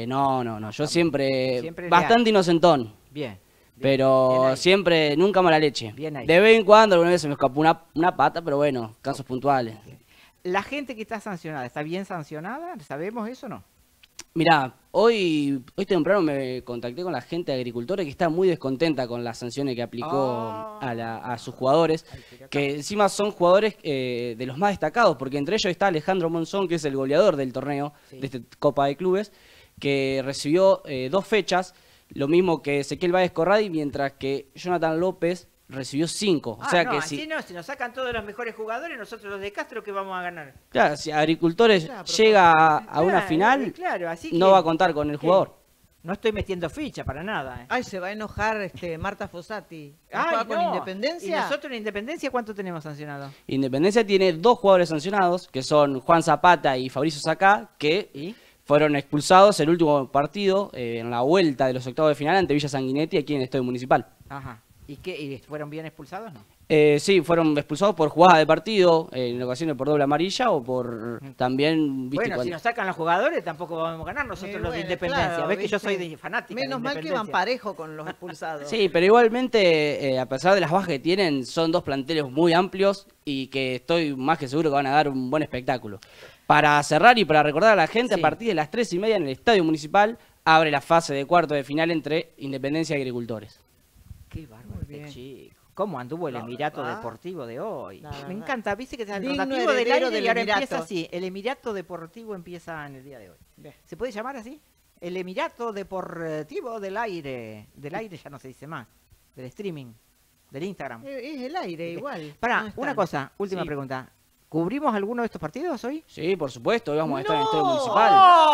No, yo siempre Siempre bastante inocentón, Bien. Bien pero ahí. siempre nunca mala leche. Bien ahí. De vez en cuando alguna vez se me escapó una pata, pero bueno, casos puntuales. ¿La gente que está sancionada está bien sancionada? ¿Sabemos eso o no? Mirá, hoy temprano me contacté con la gente de agricultores que está muy descontenta con las sanciones que aplicó a sus jugadores, que encima son jugadores de los más destacados, porque entre ellos está Alejandro Monzón, que es el goleador del torneo, Sí. de esta Copa de Clubes, que recibió 2 fechas, lo mismo que Ezequiel Báez Corradi, mientras que Jonathan López recibió 5. O sea no, que así si, no, si nos sacan todos los mejores jugadores, nosotros los de Castro, ¿qué vamos a ganar? claro, si Agricultores Claro, pero llega a una Claro, final, claro, así no que- va a contar con el ¿qué? jugador. No estoy metiendo ficha para nada. Ay, se va a enojar Marta Fossati. Ay, ¿Juega con no. Independencia? ¿Y nosotros en Independencia cuánto tenemos sancionado? Independencia tiene 2 jugadores sancionados, que son Juan Zapata y Fabricio Sacá, que ¿Y? fueron expulsados el último partido en la vuelta de los octavos de final ante Villa Sanguinetti aquí en el Estadio Municipal. Ajá. ¿Y qué? ¿Y fueron bien expulsados? No. Sí, fueron expulsados por jugada de partido, en ocasiones por doble amarilla o por también... ¿viste? Bueno, si cuando- nos sacan los jugadores, tampoco vamos a ganar nosotros los de Bueno, Independencia. claro, Ves que yo soy ¿viste? de fanática. Menos de mal que van Independencia. parejo con los expulsados. Sí, pero igualmente, a pesar de las bajas que tienen, son 2 planteles muy amplios y que estoy más que seguro que van a dar un buen espectáculo. Para cerrar y para recordar a la gente, Sí. a partir de las 3:30 en el Estadio Municipal abre la fase de cuarto de final entre Independencia y Agricultores. Qué bárbaro, Muy este bien. chico. ¿Cómo anduvo el La Emirato verdad. Deportivo de hoy? La Me verdad. encanta, viste que está el Digno rotativo del heredero aire del y ahora Emirato. empieza así. El Emirato Deportivo empieza en el día de hoy. Bien. ¿Se puede llamar así? El Emirato Deportivo del aire. Del aire ya no se dice más. Del streaming. Del Instagram. Es el aire igual. Pará, No están. una cosa, última Sí. pregunta. ¿Cubrimos alguno de estos partidos hoy? Sí, por supuesto, hoy vamos a estar en el Estadio ¡No! Municipal.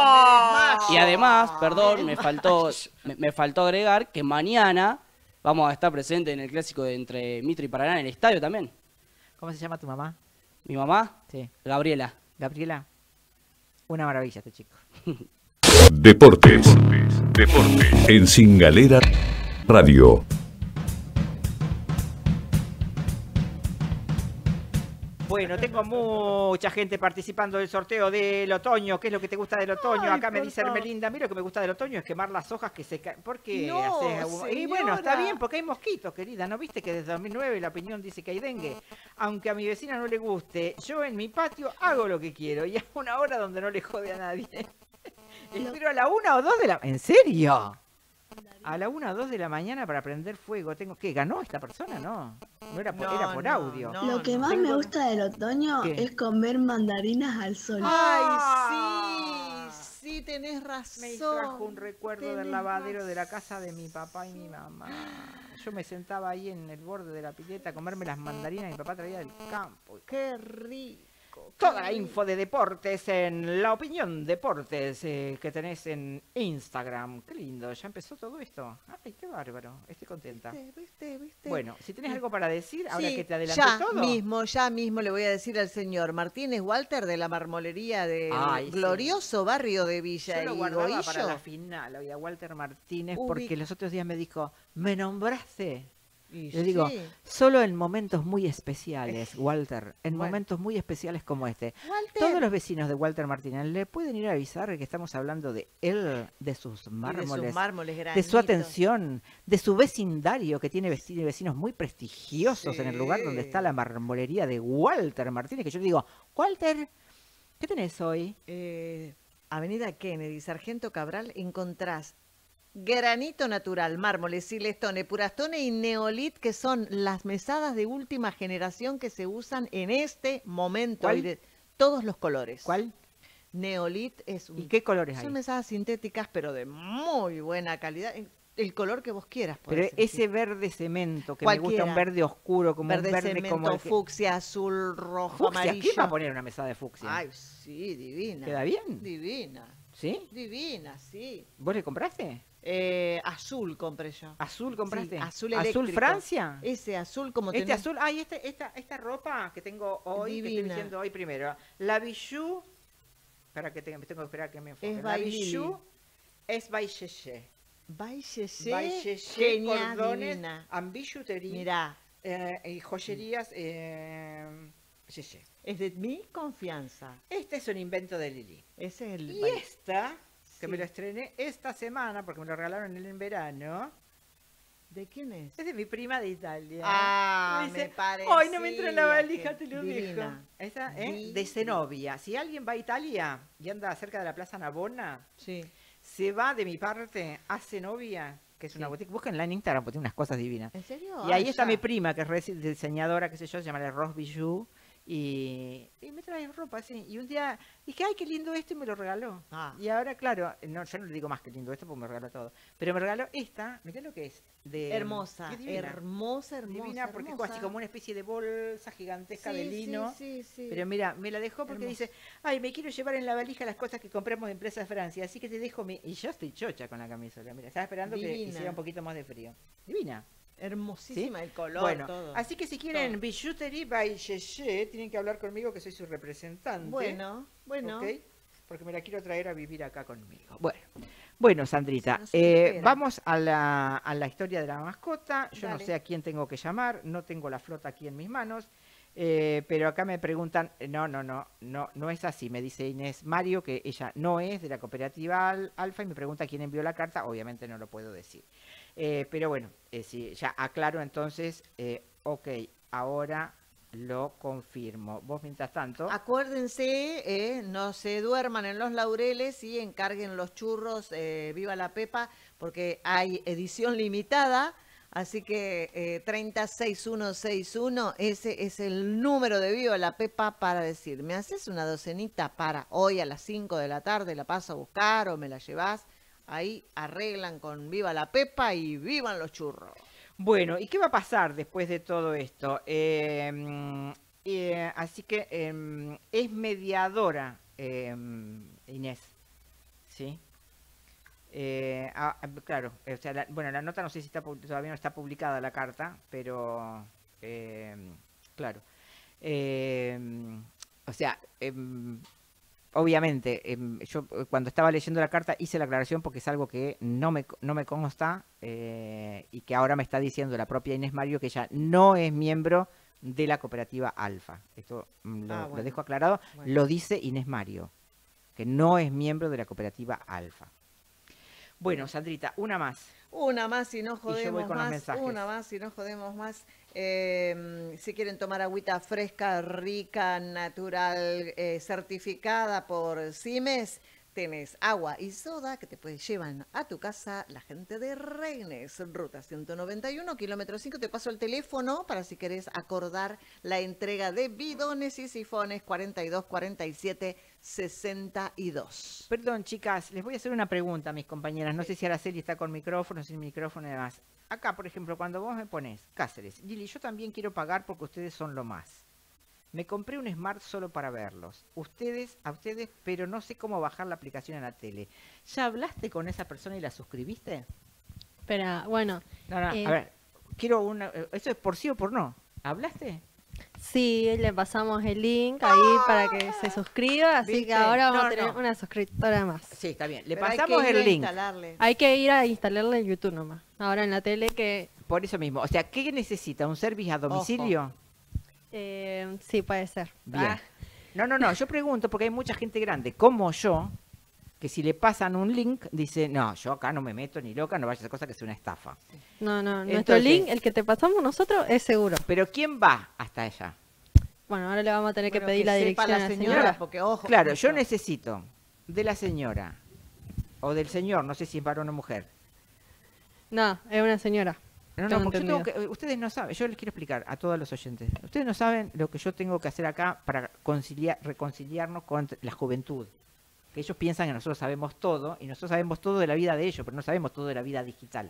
¡No! Y además, perdón, me faltó agregar que mañana vamos a estar presentes en el clásico de entre Mitre y Paraná en el estadio también. ¿Cómo se llama tu mamá? Mi mamá, Sí. Gabriela. Gabriela. Una maravilla este chico. Deportes. En Singalera Radio. Bueno, tengo mucha gente participando del sorteo del otoño. ¿Qué es lo que te gusta del otoño? Ay, Acá me por dice favor. Hermelinda, mira lo que me gusta del otoño es quemar las hojas que se caen. ¿Por qué No, haces? Y bueno, está señora. bien, porque hay mosquitos, querida. ¿No viste que desde 2009 la opinión dice que hay dengue? Aunque a mi vecina no le guste, yo en mi patio hago lo que quiero y a una hora donde no le jode a nadie. Espero a la 1 o 2 de la... ¿En serio? A la 1 o 2 de la mañana para prender fuego. Tengo ¿qué? ¿Ganó esta persona? No. No era por, era por audio. no. Lo que más me gusta del otoño ¿Qué? es comer mandarinas al sol. Ay, sí, tenés razón. Me trajo un recuerdo del tenés lavadero de la casa de mi papá y mi mamá. Yo me sentaba ahí en el borde de la pileta a comerme las mandarinas que mi papá traía del campo. Qué rico. Toda la info de deportes en La Opinión Deportes que tenés en Instagram. Qué lindo, ya empezó todo esto. Ay, qué bárbaro, estoy contenta. ¿Viste? Bueno, si tenés algo para decir, ahora Sí, que te adelanté ya todo. ya mismo le voy a decir al señor Martínez Walter de la marmolería del Ay, sí. glorioso barrio de Yo Villa lo guardaba para Higuillo. la final, hoy a Walter Martínez, Ubi- porque los otros días me dijo, me nombraste. Y Le digo, sí. solo en momentos muy especiales, Walter, en Bueno. momentos muy especiales como este. Walter, Todos los vecinos de Walter Martínez le pueden ir a avisar que estamos hablando de él, de sus y mármoles, de sus mármoles de su granitos. atención, de su vecindario, que tiene vecinos muy prestigiosos en el lugar donde Sí. está la marmolería de Walter Martínez, que yo le digo, Walter, ¿qué tenés hoy? Avenida Kennedy, Sargento Cabral, encontrás granito natural, mármoles, silestone, purastone y neolit, que son las mesadas de última generación que se usan en este momento. ¿Cuál? Y de todos los colores. ¿Cuál? Neolit es ¿Y qué colores hay? son mesadas sintéticas, pero de muy buena calidad. El color que vos quieras. Pero podés ese elegir. verde cemento, que me gusta Cualquiera. un verde oscuro, como Verde un verde cemento, como el que... fucsia, azul, rojo, Fucsia, amarillo. ¿quién va a poner una mesada de fucsia? Ay, sí, divina. ¿Queda bien? Divina. ¿Sí? Divina, sí. ¿Vos le compraste? Azul compré yo. ¿Azul compraste? Sí, azul ¿Azul eléctrico. Francia? Ese azul como Este tenés- azul, ay, esta ropa que tengo hoy, que estoy Divina. diciendo hoy primero. La Bijou, espera que tengo que esperar que me enfoque. Es La by Bijou Lily. es by Cheche. By Cheche, By Cheche, genial, cordones, divina. and bijouterie, Mirá, y joyerías Cheche. es de mi confianza. Este es un invento de Lili. Ese es el Y by- esta, que me Sí. lo estrené esta semana, porque me lo regalaron en verano, ¿De quién es? es de mi prima de Italia. Ah, Me dice, me parecía. "Ay, no me entra en la valija, que te lo divina. dejo". Esa, Divina. de Zenobia. Si alguien va a Italia y anda cerca de la Plaza Navona, Sí. se va de mi parte a Zenobia, que es una Sí. boutique. Búsquenla en Instagram porque tiene unas cosas divinas. ¿En serio? Y ahí Ah, está ya. mi prima, que es diseñadora, qué sé yo, se llama Rose Bijou. Y me trae ropa así. Y un día dije, ay, qué lindo esto, y me lo regaló. Ah. Y ahora, claro, no, yo no le digo más que lindo esto porque me regaló todo. Pero me regaló esta, mirá lo que es. Hermosa, qué divina. hermosa, hermosa. Divina porque es hermosa. así como una especie de bolsa gigantesca Sí, de sí, lino. sí, sí. Pero mira, me la dejó porque Hermosa. dice, ay, me quiero llevar en la valija las cosas que compramos en Plaza Francia, así que te dejo mi... Y yo estoy chocha con la camisola, mira, estaba esperando que Divina. hiciera un poquito más de frío. Divina. Hermosísima el color, Bueno, todo. así que si quieren Todo. Bijouterie by Cheche, tienen que hablar conmigo que soy su representante. Bueno. ¿Ok? Porque me la quiero traer a vivir acá conmigo. Bueno, Sandrita, No se me espera. vamos a la historia de la mascota. Yo no Dale. sé a quién tengo que llamar, no tengo la flota aquí en mis manos, pero acá me preguntan, no es así, me dice Inés Mario, que ella no es de la cooperativa Alfa, y me pregunta quién envió la carta, obviamente no lo puedo decir. Pero bueno, sí, ya aclaro entonces, ok, ahora lo confirmo. Vos mientras tanto... Acuérdense, no se duerman en los laureles y encarguen los churros, viva la Pepa, porque hay edición limitada, así que 306161, ese es el número de Viva la Pepa para decir, ¿me haces una docenita para hoy a las 5 de la tarde, la paso a buscar o me la llevas? Ahí arreglan con Viva la Pepa y vivan los churros. Bueno, ¿y qué va a pasar después de todo esto? Así que es mediadora Inés, ¿sí? Claro, o sea, la nota no sé si todavía no está publicada la carta, pero claro. O sea, obviamente, yo cuando estaba leyendo la carta hice la aclaración porque es algo que no me consta y que ahora me está diciendo la propia Inés Mario que ella no es miembro de la cooperativa Alfa. Esto lo bueno. dejo aclarado, Bueno. lo dice Inés Mario, que no es miembro de la cooperativa Alfa. Bueno, Sandrita, una más. Una más y no yo voy jodemos con los más. mensajes. Una más y no jodemos más. Si quieren tomar agüita fresca, rica, natural, certificada por CIMES, tenés agua y soda que te llevan a tu casa la gente de Reines, ruta 191, kilómetro 5. Te paso el teléfono para si querés acordar la entrega de bidones y sifones 42 47 62. Perdón, chicas, les voy a hacer una pregunta a mis compañeras. No sé si Araceli está con micrófono, sin micrófono y demás. Acá, por ejemplo, cuando vos me ponés Cáceres, Lili, yo también quiero pagar porque ustedes son lo más. Me compré un Smart solo para verlos. A ustedes, pero no sé cómo bajar la aplicación en la tele. ¿Ya hablaste con esa persona y la suscribiste? Pero bueno, No, a ver, quiero una... ¿Eso es por sí o por no? ¿Hablaste? sí, le pasamos el link ahí para que se suscriba, así ¿Viste? que ahora vamos No, a tener no. una suscriptora más. Sí, está bien. Le Pero hay pasamos que ir el a link. instalarle. Hay que ir a instalarle en YouTube nomás. Ahora en la tele que... Por eso mismo. O sea, ¿qué necesita? ¿Un servicio a domicilio? sí, puede ser. Bien. Ah, No, yo pregunto porque hay mucha gente grande, como yo, que si le pasan un link, dice, no, yo acá no me meto ni loca, no vaya a ser cosa que sea una estafa. no, nuestro Entonces- link, el que te pasamos nosotros, es seguro. Pero ¿quién va hasta allá? Bueno, ahora le vamos a tener que Bueno, pedir la sepa dirección la a la señora, señora. porque ojo. Claro, con yo esto. necesito de la señora o del señor, no sé si es varón o mujer. No, es una señora. No, Tengo porque yo tengo entendido. que, ustedes no saben, yo les quiero explicar a todos los oyentes. Ustedes no saben lo que yo tengo que hacer acá para reconciliarnos con la juventud. Que ellos piensan que nosotros sabemos todo y nosotros sabemos todo de la vida de ellos, pero no sabemos todo de la vida digital.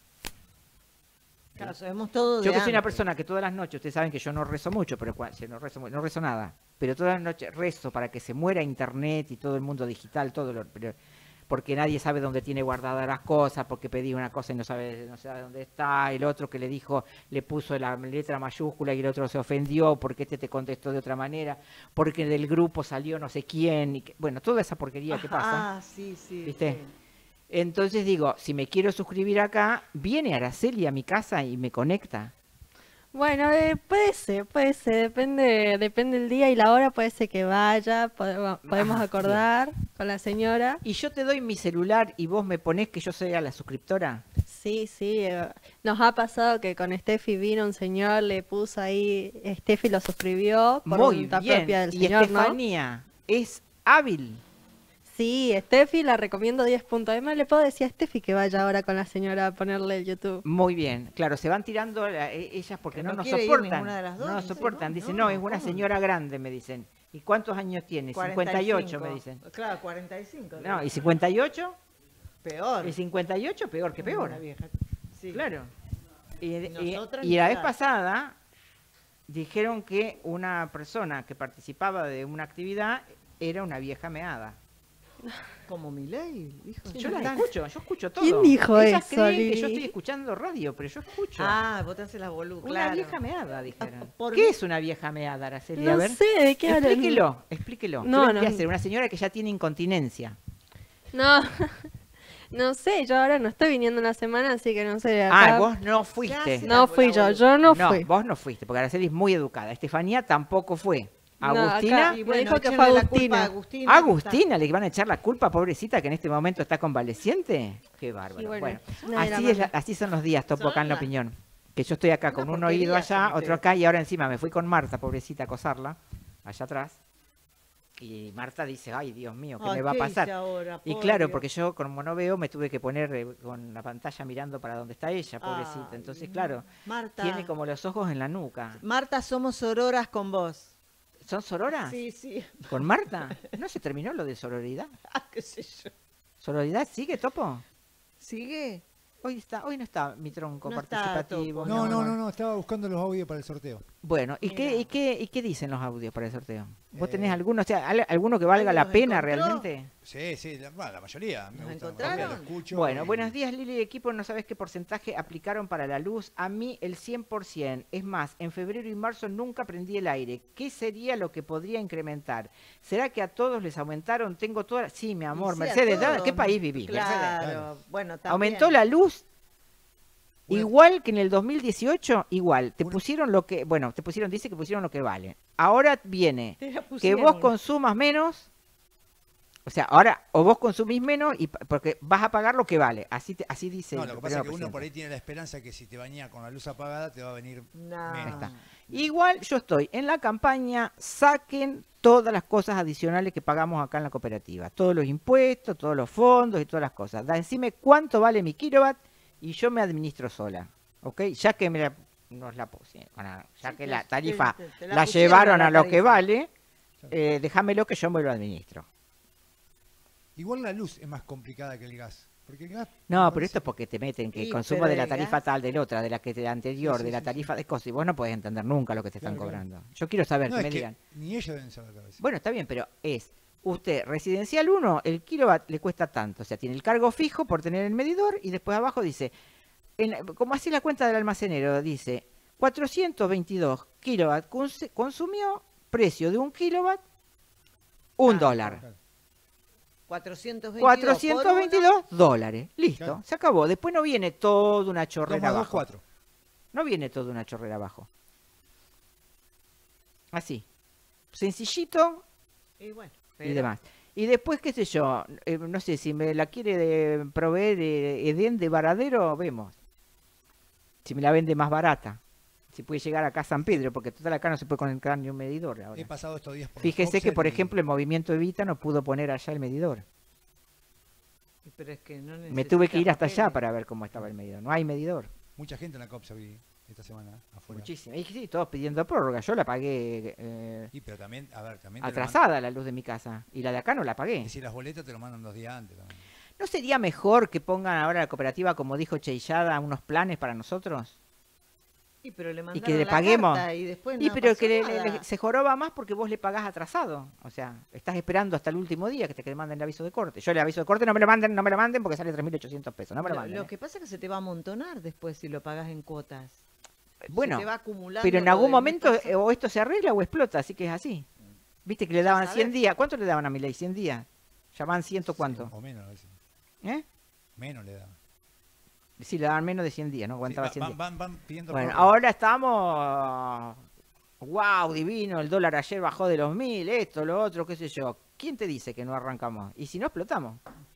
Claro, sabemos todo Yo de que soy una antes. persona que todas las noches, ustedes saben que yo no rezo mucho, pero no rezo nada, pero todas las noches rezo para que se muera internet y todo el mundo digital, porque nadie sabe dónde tiene guardadas las cosas, porque pedí una cosa y no sabe dónde está, el otro que le dijo, le puso la letra mayúscula y el otro se ofendió, porque este te contestó de otra manera, porque del grupo salió no sé quién, bueno, toda esa porquería que pasa. Ah, sí, sí. ¿Viste? sí. Entonces digo, si me quiero suscribir acá, viene Araceli a mi casa y me conecta. Bueno, puede ser, depende el día y la hora, puede ser que vaya, podemos Ajá, acordar con la señora. Y yo te doy mi celular y vos me ponés que yo sea la suscriptora. Sí, nos ha pasado que con Steffi vino un señor, le puso ahí, Steffi lo suscribió por Muy voluntad bien. propia del Y señor, ¿no? Estefanía es hábil. Sí, Steffi la recomiendo 10 puntos. Además le puedo decir a Steffi que vaya ahora con la señora a ponerle el YouTube. Muy bien. Claro, se van tirando ellas porque Que no no nos quiere ir soportan. ninguna de las dos, No nos dice, soportan. no, Dicen, no, no, es una ¿cómo? señora grande, me dicen. ¿Y cuántos años tiene? 58, me dicen. Claro, 45. No, ¿y 58? Peor. Y 58 peor que peor. Una vieja. Sí. Claro. Y nosotras y la ni vez hablar. pasada dijeron que una persona que participaba de una actividad era una vieja meada. Como Milei, dijo. Yo yo escucho todo. ¿Quién dijo Ellas eso, creen que Lili? yo estoy escuchando radio, pero yo escucho. Ah, vos te haces la boluda. Una Claro. vieja meada, dijeron. Por ¿Qué mí- es una vieja meada, Araceli? A No ver. sé de qué hablan. Explíquelo. No, ¿Qué no. vendría a ser? Una señora que ya tiene incontinencia. No, no sé, yo ahora no estoy viniendo una semana, así que no sé. Ah, acá- vos no fuiste. hace No fui yo no fui. Vos no fuiste, porque Araceli es muy educada. Estefanía tampoco fue. No, Agustina. acá- Y Me dijo que echenle fue la culpa Agustina. a Agustina. Agustina, le van a echar la culpa, pobrecita, que en este momento está convaleciente. Qué bárbaro. Y bueno, Bueno, nadie la así, manda. así son los días, Topo, Son acá en la las- opinión. Que yo estoy acá Una con un porquería oído allá, son otro ustedes. acá, y ahora encima me fui con Marta, pobrecita, a acosarla, allá atrás. Y Marta dice, ay, Dios mío, ¿qué Ay, me va a ¿qué pasar? hice ahora? Y Por claro, Dios. porque yo como no veo, me tuve que poner con la pantalla mirando para donde está ella, pobrecita. Ay, Entonces, claro, Marta. tiene como los ojos en la nuca. Marta, somos sororas con vos. ¿Son sororas? Sí, sí. ¿Con Marta? ¿No se terminó lo de sororidad? Ah, qué sé yo. ¿Sororidad sigue, Topo? ¿Sigue? Hoy no está mi tronco No está, participativo. Topo. mi No, amor. no, no, no, estaba buscando los audios para el sorteo. Bueno, ¿y Mira. qué dicen los audios para el sorteo? ¿Vos tenés Eh, alguno, o sea, alguno que valga la ¿los pena encontró? realmente? Sí, la mayoría. Me ¿Los gusta, encontraron? lo escucho Bueno, y- buenos días Lili, equipo, no sabes qué porcentaje aplicaron para la luz. A mí el 100%. Es más, en febrero y marzo nunca prendí el aire. ¿Qué sería lo que podría incrementar? ¿Será que a todos les aumentaron? Tengo toda... Sí, mi amor, Y sí, a Mercedes, todos. ¿qué país vivís? Mercedes? Claro, bueno, también. ¿Aumentó la luz? Una- Igual que en el 2018, igual. Te Una- pusieron lo que... Bueno, te pusieron, dice que pusieron lo que vale. Ahora viene Te la que pusieron. vos consumas menos... O sea, ahora o vos consumís menos y porque vas a pagar lo que vale. Así dice No, el lo que pasa es que primero uno por presidente. ahí tiene la esperanza que si te bañas con la luz apagada te va a venir No. menos. Está. Igual yo estoy en la campaña, saquen todas las cosas adicionales que pagamos acá en la cooperativa. Todos los impuestos, todos los fondos y todas las cosas. Decime cuánto vale mi kilowatt y yo me administro sola. ¿Ok? Ya que nos la pusieron, ya Sí, que te- la tarifa te la la pusieron llevaron a a la lo que tarifa. vale, déjamelo que yo me lo administro. Igual la luz es más complicada que el gas. Porque el gas. No, me pero parece- esto es porque te meten que Sí, consumo pero de la el tarifa gas- tal, de la otra, de la que de la anterior, Sí, de la sí, tarifa de cosas. Y vos no podés entender nunca lo que te están Claro, claro. cobrando. Yo quiero saber, No, que es me que digan. ni ellos deben saber la cabeza. Bueno, está bien, pero es usted, residencial 1, el kilowatt le cuesta tanto. O sea, tiene el cargo fijo por tener el medidor y después abajo dice, como así la cuenta del almacenero, dice 422 kilowatt consumió, precio de un kilowatt, $1. Claro. 422 422 dólares. Listo, Claro. se acabó. Después no viene toda una 2 chorrera más 2, abajo. 4. No viene toda una chorrera abajo. Así. Sencillito Y bueno, y pero- demás. Y después, qué sé yo, no sé, si me la quiere proveer Edén de Varadero, vemos. Si me la vende más barata. Si puede llegar acá a San Pedro, porque total acá no se puede conectar ni un medidor ahora. He pasado estos días por Fíjese los que, por offset y- ejemplo, el Movimiento Evita no pudo poner allá el medidor. pero es que no Me tuve que ir hasta necesita allá papeles. para ver cómo estaba el medidor. No hay medidor. Mucha gente en la COPSA vi esta semana afuera. Muchísimo. Y sí, todos pidiendo prórroga. Yo la pagué Y pero también, a ver, también te lo atrasada la luz de mi casa. Y la de acá no la pagué. mandan- y si las boletas te lo mandan 2 días antes también. ¿No sería mejor que pongan ahora la cooperativa, como dijo Cheillada, unos planes para nosotros? Y pero le que mandaron le la paguemos. carta y después Y no pero pasó que nada. se joroba más porque vos le pagás atrasado. O sea, estás esperando hasta el último día que te manden el aviso de corte. Yo le aviso de corte, no me lo manden porque sale 3.800 pesos. No me lo manden. Lo que pasa es que se te va a amontonar después si lo pagas en cuotas. Bueno, se te va acumulando pero en lo algún del momento mes pasado. o esto se arregla o explota, así que es así. Viste que le daban sabés. 100 días. ¿Cuánto le daban a mi ley? 100 días. ¿Llamaban 100 cuánto? O menos a veces. ¿Eh? Menos le dan. Sí, le daban menos de 100 días, no Sí, aguantaba 100 días. van pidiendo Bueno, prórroga. ahora estamos. ¡Wow! Divino, el dólar ayer bajó de los 1000, esto, lo otro, qué sé yo. ¿Quién te dice que no arrancamos? ¿Y si no explotamos?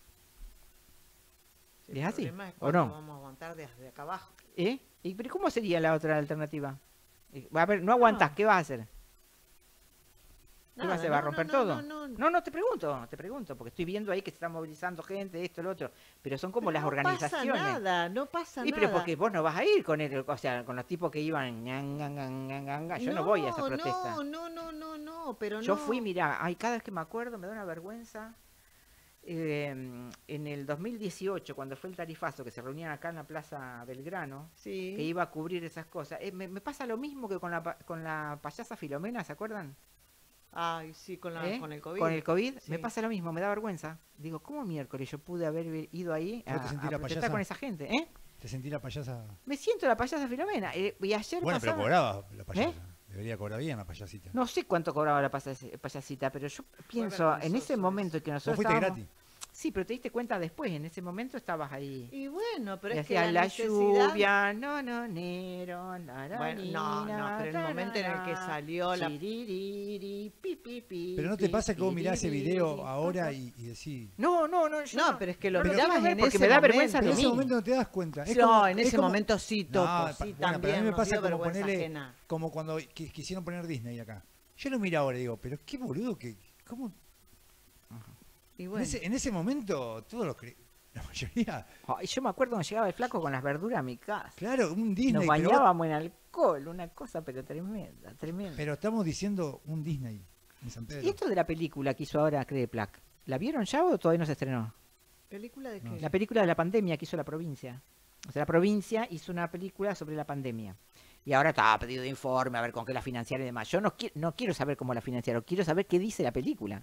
Sí, ¿Es el así? problema es ¿O cuánto no? vamos a aguantar desde acá abajo. ¿Eh? ¿Y pero cómo sería la otra alternativa? A ver, no aguantás, ¿qué vas a hacer? ¿Qué vas a hacer? ¿Va a romper todo? No, te pregunto, porque estoy viendo ahí que se está movilizando gente, esto, lo otro. Pero son como Pero las organizaciones. No pasa Y nada. pero porque vos no vas a ir con él, o sea, con los tipos que iban. Yo no voy a esa protesta. No, pero Yo no. fui, mirá, ay, cada vez que me acuerdo me da una vergüenza. En el 2018, cuando fue el tarifazo, que se reunían acá en la Plaza Belgrano, Sí. que iba a cubrir esas cosas, me pasa lo mismo que con la payasa Filomena, ¿se acuerdan? Ay, sí, con ¿Eh? el COVID. Con el COVID, Sí. me pasa lo mismo, me da vergüenza. Digo, ¿cómo miércoles yo pude haber ido ahí ¿Vos te a sentís la protestar payasa? con esa gente? ¿Eh? ¿Te sentí la payasa? Me siento la payasa Filomena. Y ayer Bueno, pero pasaba- cobraba la payasa. ¿Eh? Debería cobrar bien la payasita. No sé cuánto cobraba la payasita, pero yo pienso, en ese vergonzoso momento eso. que Vos nosotros fuiste estábamos... gratis. Sí, pero te diste cuenta después, en ese momento estabas ahí. Y bueno, pero Y es que hacía la la necesidad... lluvia, no, nero, la, la, Bueno, no, pero el momento en el que salió la... Pero no te pasa que vos mirás ese video ahora y decís... No, yo No, pero es que lo no mirabas quiero ver en porque ese me da momento. vergüenza Pero de en ese mí. momento no te das cuenta. Es No, como- en es ese como- momento sí, Topo, No, sí, bueno, pero a también mí me nos pasa dio como vergüenza ponerle... ajena. Como cuando quisieron poner Disney acá. Yo lo miro ahora y digo, pero qué boludo que... ¿Cómo? Y bueno, En ese momento, todos los... La mayoría... Ay, yo me acuerdo cuando llegaba el flaco con las verduras a mi casa. Claro, un Disney. Nos pero vos- bañábamos en alcohol, una cosa pero tremenda. Pero estamos diciendo un Disney en San Pedro. ¿Y esto de la película que hizo ahora Cree Plac? ¿La vieron ya o todavía no se estrenó? ¿película de qué? La película de la pandemia que hizo la provincia. O sea, la provincia hizo una película sobre la pandemia. Y ahora está pedido de informe, a ver con qué la financiaron y demás. Yo no quiero saber cómo la financiaron, quiero saber qué dice la película.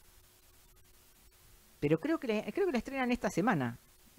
Pero creo que la estrenan esta semana.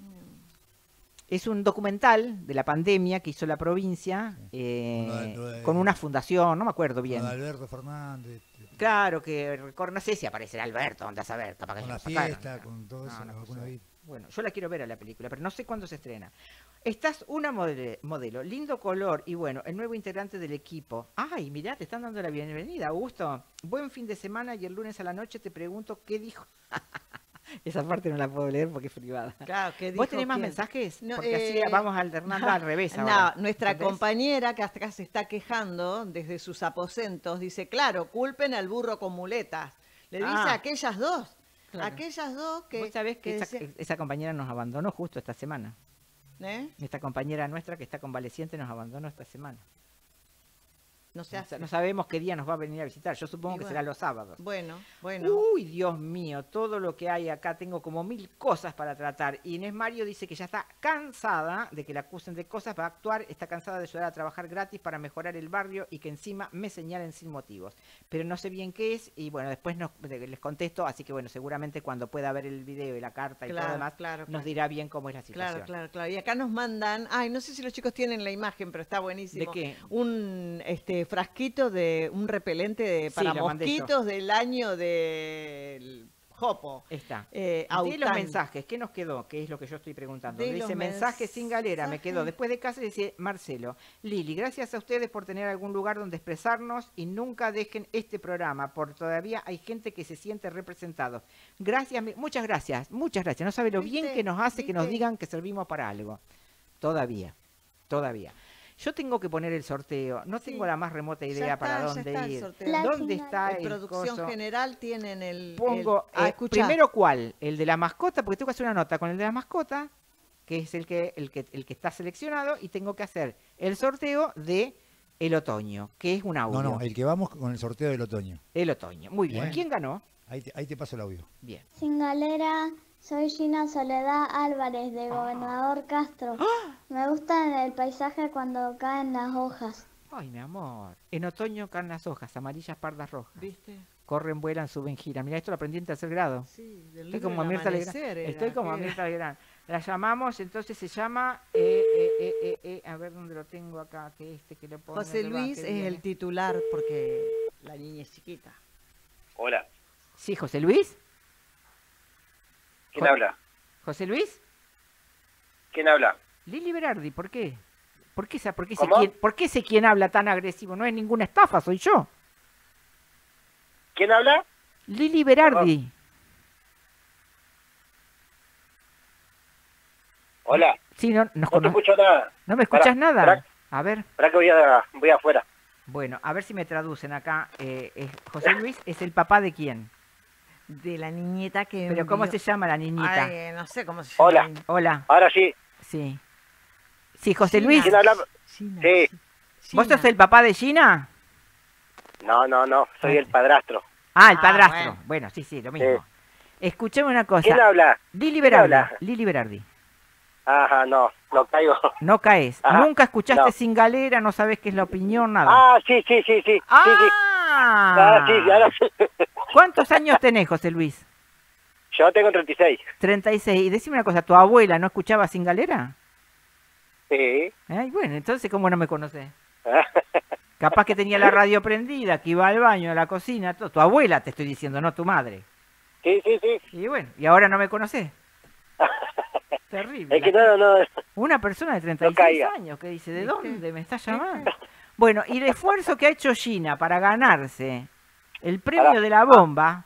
Es un documental de la pandemia que hizo la provincia con una fundación, no me acuerdo bien. Con Alberto Fernández. Claro, que no sé si aparecerá Alberto, anda a saber, capaz que Con se la lo sacaron. fiesta, con todo eso, la vacuna sé. VIP. Bueno, yo la quiero ver a la película, pero no sé cuándo se estrena. Estás una modelo, lindo color y bueno, el nuevo integrante del equipo. Ay, mirá, te están dando la bienvenida, Augusto. Buen fin de semana y el lunes a la noche te pregunto qué dijo. Esa parte no la puedo leer porque es privada. Claro, ¿qué ¿Vos dijo tenés más quién? mensajes? No, Porque así vamos alternando al revés No, ahora. nuestra ¿Entendés? compañera que hasta acá se está quejando desde sus aposentos, dice, claro, culpen al burro con muletas. Le dice a aquellas dos. Claro. Aquellas dos que... Vos sabés que esa compañera nos abandonó justo esta semana. ¿Eh? Esta compañera nuestra que está convaleciente nos abandonó esta semana. No se hace. No sabemos qué día nos va a venir a visitar. Yo supongo que será los sábados. Bueno. Uy, Dios mío, todo lo que hay acá, tengo como 1000 cosas para tratar. Y Inés Mario dice que ya está cansada de que la acusen de cosas, va a actuar, está cansada de ayudar a trabajar gratis para mejorar el barrio y que encima me señalen sin motivos. Pero no sé bien qué es y bueno, después les contesto, así que bueno, seguramente cuando pueda ver el video y la carta y todo lo demás, nos dirá bien cómo es la situación. Claro. Y acá nos mandan, no sé si los chicos tienen la imagen, pero está buenísimo. ¿De qué? Un frasquito de un repelente para mosquitos del año del Jopo. Está. De los mensajes, ¿qué nos quedó? ¿Qué es lo que yo estoy preguntando? Dice mensaje sin galera, me quedó. Después de casa dice Marcelo, Lili, gracias a ustedes por tener algún lugar donde expresarnos y nunca dejen este programa, porque todavía hay gente que se siente representado. Gracias, muchas gracias. No sabe lo bien que nos hace que nos digan que servimos para algo. Todavía. Yo tengo que poner el sorteo. No tengo la más remota idea para dónde ir. ¿Dónde está el producción coso? General? Tienen Pongo, primero, ¿cuál? El de la mascota, porque tengo que hacer una nota con el de la mascota, que es el que está seleccionado, y tengo que hacer el sorteo de el otoño, que es un audio. No, el que vamos con el sorteo del otoño. El otoño. Muy bien. ¿Quién ganó? Ahí te paso el audio. Bien. Sin galera. Soy Gina Soledad Álvarez de Gobernador Castro. Me gusta el paisaje cuando caen las hojas. Ay, mi amor. En otoño caen las hojas, amarillas, pardas, rojas. ¿Viste? Corren, vuelan, suben, giran. Mira, esto lo aprendí en tercer grado. Sí, Estoy como Mirta Legrand. Estoy como Mirta Legrand. La llamamos, entonces se llama... a ver dónde lo tengo acá. Que le pongo. José Luis es el titular porque la niña es chiquita. Hola. Sí, José Luis. ¿Quién habla? ¿José Luis? ¿Quién habla? Lili Berardi, ¿por qué? ¿Por qué sé quién habla tan agresivo? No es ninguna estafa, soy yo. ¿Quién habla? Lili Berardi. Hola. Sí, no te escucho nada. ¿No me escuchas nada? Pará, a ver. Espera que voy afuera. Bueno, a ver si me traducen acá. José Luis es el papá de quién? De la niñita que... ¿Pero cómo se llama la niñita? Ay, no sé cómo se llama. Hola. Ahora sí. Sí. Sí, José Luis. ¿Quién habla? Gina, sí. ¿Vos sos el papá de Gina? No. Soy el padrastro. Ah, el padrastro. Bueno, sí, lo mismo. Sí. Escuchame una cosa. ¿Quién habla? Lili Berardi. Lili Berardi. Ajá, no caigo. No caes. Ajá, Nunca escuchaste Sin Galera, no sabes qué es la opinión, nada. Ah, sí. Ah, sí, ahora sí. ¿Cuántos años tenés, José Luis? Yo tengo 36. 36. Y decime una cosa, ¿tu abuela no escuchaba Sin Galera? Sí. Ay, bueno, entonces, ¿cómo no me conocés? Capaz que tenía la radio prendida, que iba al baño, a la cocina, todo. Tu abuela te estoy diciendo, no tu madre. Sí. Y bueno, ¿y ahora no me conocés? Terrible. Es que no. Una persona de 36 años que dice, ¿de dónde me está llamando? Bueno, y el esfuerzo que ha hecho Gina para ganarse el premio de la bomba,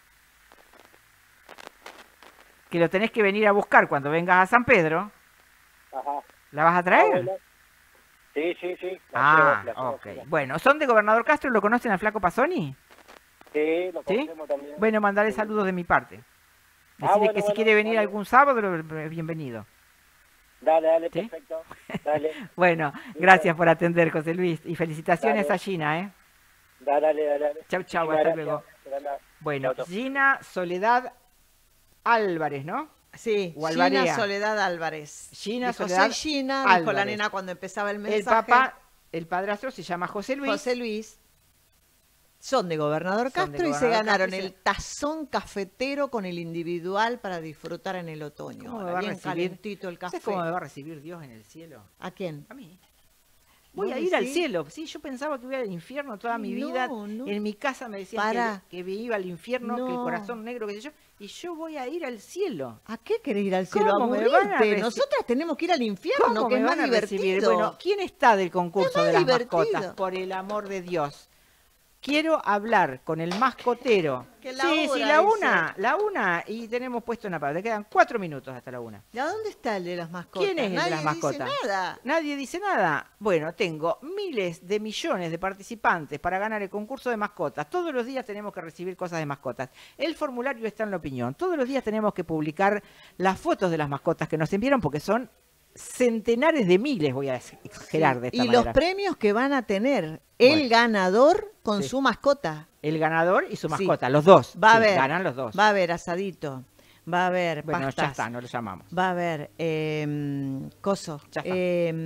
que lo tenés que venir a buscar cuando vengas a San Pedro, Ajá. ¿la vas a traer? Bueno. Sí. La ok. Bueno, ¿son de Gobernador Castro? ¿Lo conocen al Flaco Pasoni? Sí, lo conocemos también. Bueno, mandarle saludos de mi parte. Decirle que si quiere venir algún sábado, bienvenido. Dale, ¿sí? Perfecto. Dale. Bueno, gracias por atender, José Luis. Y felicitaciones a Gina, ¿eh? Dale. Chau, hasta luego. Bueno, Gina Soledad Álvarez, ¿no? Sí, o Gina Soledad Álvarez. Gina dijo, Soledad soy Gina, Álvarez. Dijo la nena cuando empezaba el mensaje. El papá El padrastro se llama José Luis. José Luis. Son de Gobernador Son de Castro y se Gobernador ganaron Castro y el tazón cafetero con el individual para disfrutar en el otoño. ¿Cómo me Ahora, va a bien recibir? calentito el café. ¿Sabes cómo me va a recibir Dios en el cielo? ¿A quién? A mí. Voy ¿Vos a ir al decís? cielo. Sí, yo pensaba que iba al infierno toda mi vida. No. En mi casa me decían Pará. que me iba al infierno, que el No. corazón negro, qué sé yo. Y yo voy a ir al cielo. ¿A qué querés ir al cielo? ¿Cómo me van a Aburrirte. reci- Nosotras tenemos que ir al infierno, ¿Cómo que me es más van a recibir? divertido. Bueno, ¿quién está del concurso Es de más las divertido. mascotas? Por el amor de Dios. Quiero hablar con el mascotero. Que Sí, labura, la una, y tenemos puesto una pausa. Quedan 4 minutos hasta la una. ¿Y a dónde está el de las mascotas? ¿Quién es el de Nadie las mascotas? dice nada. Nadie dice nada. Bueno, tengo miles de millones de participantes para ganar el concurso de mascotas. Todos los días tenemos que recibir cosas de mascotas. El formulario está en la opinión. Todos los días tenemos que publicar las fotos de las mascotas que nos enviaron porque son centenares de miles, voy a exagerar de esta Y manera. los premios que van a tener el Bueno. ganador con Sí. su mascota. El ganador y su Sí. mascota, los dos. Va a Sí, haber. ganan los dos. Va a haber asadito. Va a haber Bueno, pastas. ya está, no lo llamamos. Va a haber coso. Ya está.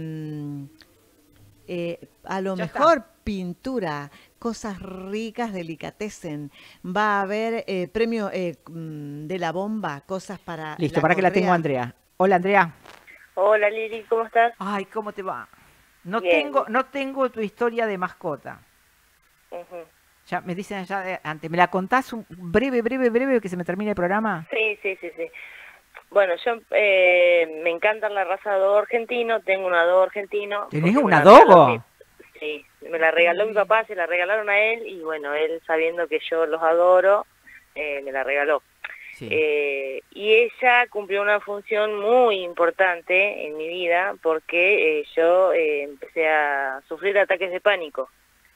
A lo Ya mejor pintura, cosas ricas, delicatessen. Va a haber premio de la bomba, cosas para. Listo, para que la tengo Andrea. Hola, Andrea. Hola Lili, ¿cómo estás? Ay, ¿cómo te va? No Bien. tengo tu historia de mascota. Ujú. Ya me dicen allá de antes, ¿me la contás un breve que se me termine el programa? Sí. Bueno, yo me encanta la raza dogo argentino, tengo un dogo argentino. ¿Tenés porque me una la regaló dogo? Sí, me la regaló mi papá, se la regalaron a él y bueno, él sabiendo que yo los adoro, me la regaló. Sí. Y ella cumplió una función muy importante en mi vida porque yo empecé a sufrir ataques de pánico.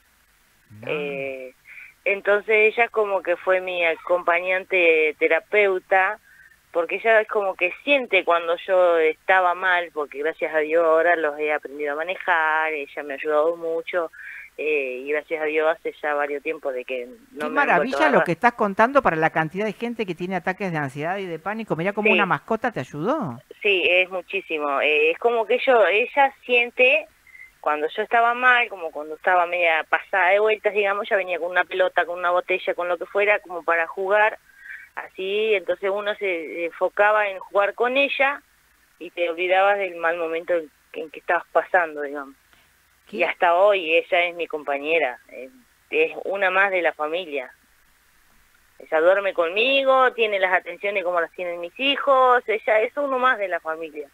Entonces ella como que fue mi acompañante terapeuta, porque ella es como que siente cuando yo estaba mal, porque gracias a Dios ahora los he aprendido a manejar, ella me ha ayudado mucho, y gracias a Dios hace ya varios tiempos de que no Qué me han vuelto maravilla a lo agarrar. que estás contando para la cantidad de gente que tiene ataques de ansiedad y de pánico. Mirá cómo Sí. una mascota te ayudó. Sí, es muchísimo. Es como que ella siente, cuando yo estaba mal, como cuando estaba media pasada de vueltas, digamos, ya venía con una pelota, con una botella, con lo que fuera, como para jugar, así, entonces uno se enfocaba en jugar con ella y te olvidabas del mal momento en que estabas pasando, digamos. Y hasta hoy ella es mi compañera, es una más de la familia. Ella duerme conmigo, tiene las atenciones como las tienen mis hijos, ella es uno más de la familia.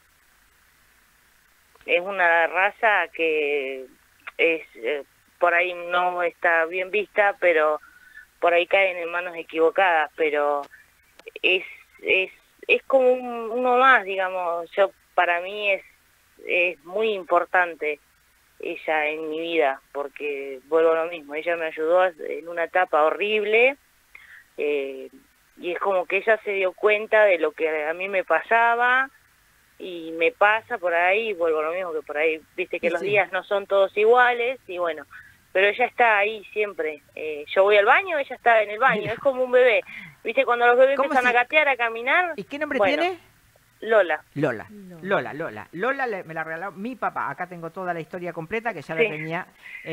Es una raza que es por ahí no está bien vista, pero por ahí caen en manos equivocadas, pero es como uno más, digamos. Yo para mí es muy importante ella en mi vida, porque vuelvo a lo mismo, ella me ayudó en una etapa horrible, y es como que ella se dio cuenta de lo que a mí me pasaba y me pasa por ahí, y vuelvo a lo mismo, que por ahí, viste que los Sí. días no son todos iguales, y bueno, pero ella está ahí siempre. Yo voy al baño, ella está en el baño, es como un bebé, viste, cuando los bebés ¿Cómo empiezan se- a gatear, a caminar. ¿Y qué nombre bueno, tiene? Lola. Lola. Me la regaló mi papá. Acá tengo toda la historia completa que ya Sí. la tenía.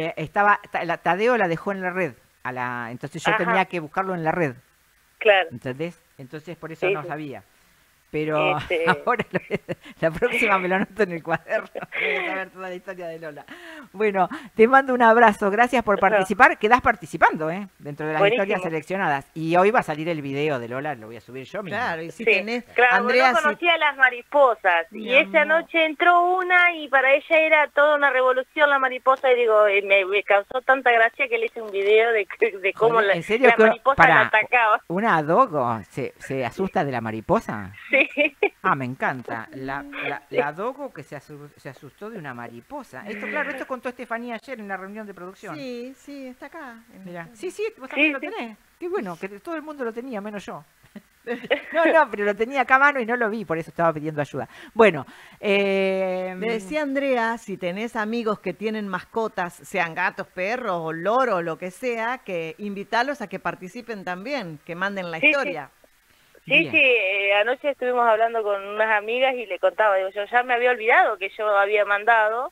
Tadeo la dejó en la red. Entonces yo Ajá. tenía que buscarlo en la red. Claro. ¿Entendés? Entonces por eso Sí, no sí. sabía. Pero Este- ahora la próxima me lo anoto en el cuaderno. Voy a saber toda la historia de Lola. Bueno, te mando un abrazo. Gracias por participar. Quedás participando, dentro de las Buenísimo. historias seleccionadas. Y hoy va a salir el video de Lola, lo voy a subir yo mismo. Claro, y si Sí, tenés. claro, Andrea, no si- conocía las mariposas Mi y esa amor. noche entró una y para ella era toda una revolución la mariposa y digo, me causó tanta gracia que le hice un video de cómo Joder, la, ¿en serio la que mariposa la atacaba. una dogo se asusta de la mariposa? Sí. Ah, me encanta. La dogo que se asustó de una mariposa. Esto contó Estefanía ayer en la reunión de producción. Sí, sí, está acá. Mirá. Sí, vos también Sí, lo sí. tenés. Qué bueno, que todo el mundo lo tenía, menos yo. No, pero lo tenía acá a mano y no lo vi, por eso estaba pidiendo ayuda. Bueno, Me decía Andrea, si tenés amigos que tienen mascotas, sean gatos, perros o loros, lo que sea, que invitarlos a que participen también, que manden la Sí, sí. historia. Sí, Bien. sí, anoche estuvimos hablando con unas amigas y le contaba, digo, yo ya me había olvidado que yo había mandado,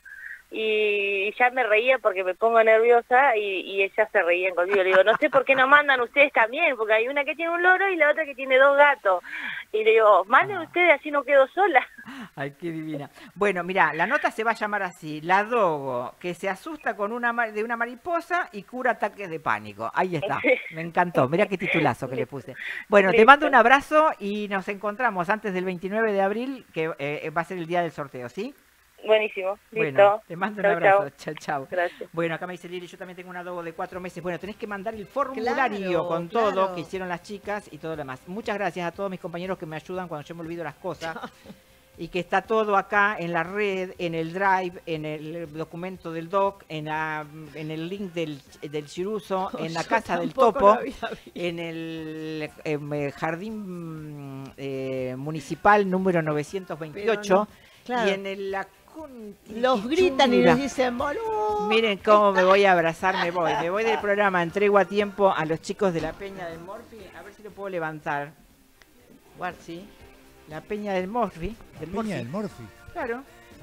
y ya me reía porque me pongo nerviosa y ellas se reían conmigo. Le digo, no sé por qué no mandan ustedes también, porque hay una que tiene un loro y la otra que tiene 2 gatos. Y le digo, manden ustedes, así no quedo sola. Ay, qué divina. Bueno, mira, la nota se va a llamar así: La Dogo, que se asusta con de una mariposa y cura ataques de pánico. Ahí está, me encantó. Mira qué titulazo que le puse. Bueno, te mando un abrazo y nos encontramos antes del 29 de abril, que va a ser el día del sorteo, ¿sí? Buenísimo, listo. Bueno, te mando un abrazo. Chau, chau. Gracias. Bueno, acá me dice Lili, yo también tengo una Dogo de 4 meses. Bueno, tenés que mandar el formulario con todo que hicieron las chicas y todo lo demás. Muchas gracias a todos mis compañeros que me ayudan cuando yo me olvido las cosas. Y que está todo acá en la red, en el drive, en el documento del doc, en el link del Chiruso, en la casa del topo, en el jardín municipal número 928 claro. y en los gritan y nos dicen, boludo. Miren cómo me voy a abrazar, me voy del programa en tregua a tiempo a los chicos de la Peña del Morphy, a ver si lo puedo levantar. ¿Sí? La Peña del Morphy. ¿Peña del Morphy? Claro.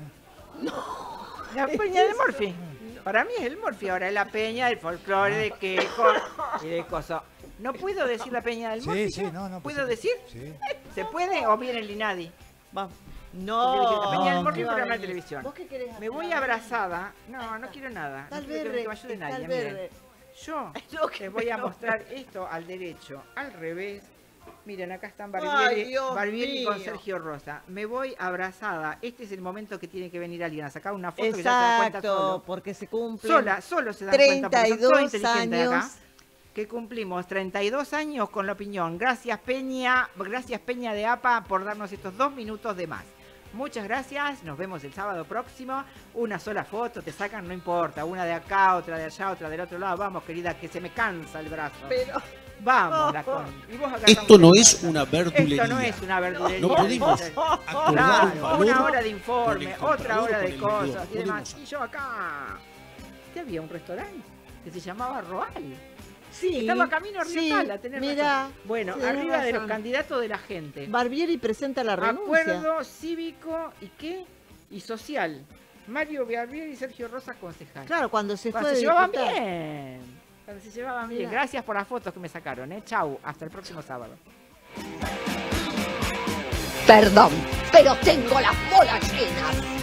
La Peña del Morphy. Para mí es el Morphy, ahora es la Peña del folclore de Quejo y de cosas. ¿No puedo decir la Peña del Morphy? Sí, no. ¿Puedo decir? Sí. ¿Se puede o viene el Linadi? Vamos. No. La Peña del Morphy, programa de televisión. ¿Vos qué querés hacer? Me voy abrazada. No quiero nada. Tal no quiero que me ayude nadie. Miren. Yo les voy a mostrar esto al derecho, al revés. Miren, acá están Barbieri con Sergio Rosa. Me voy abrazada. Este es el momento que tiene que venir alguien a sacar una foto. Exacto, que ya se dan cuenta solo. Porque se cumple. Solo se dan cuenta. Porque son todos inteligentes años. acá. Que cumplimos 32 años con la opinión. Gracias Peña de APA por darnos estos 2 minutos de más. Muchas gracias, nos vemos el sábado próximo. Una sola foto, te sacan, no importa. Una de acá, otra de allá, otra del otro lado. Vamos, querida, que se me cansa el brazo. Pero... Vamos, y vos acá esto no es una verdulería. Esto no es una verdulería. No podemos acordar un valor. Una hora de informe, otra hora de cosas y demás. Y yo acá... ¿Qué había? ¿Un restaurante? Que se llamaba Roal. Sí, estaba camino a Riopal, a tener razón. Bueno, sí, arriba de los candidatos de la gente. Barbieri presenta la renuncia. Acuerdo cívico y qué? Y social. Mario Barbieri y Sergio Rosa, concejal. Claro, cuando se llevaban bien. Cuando se llevaban bien. Gracias por las fotos que me sacaron, Chau, hasta el próximo sábado. Perdón, pero tengo las bolas llenas.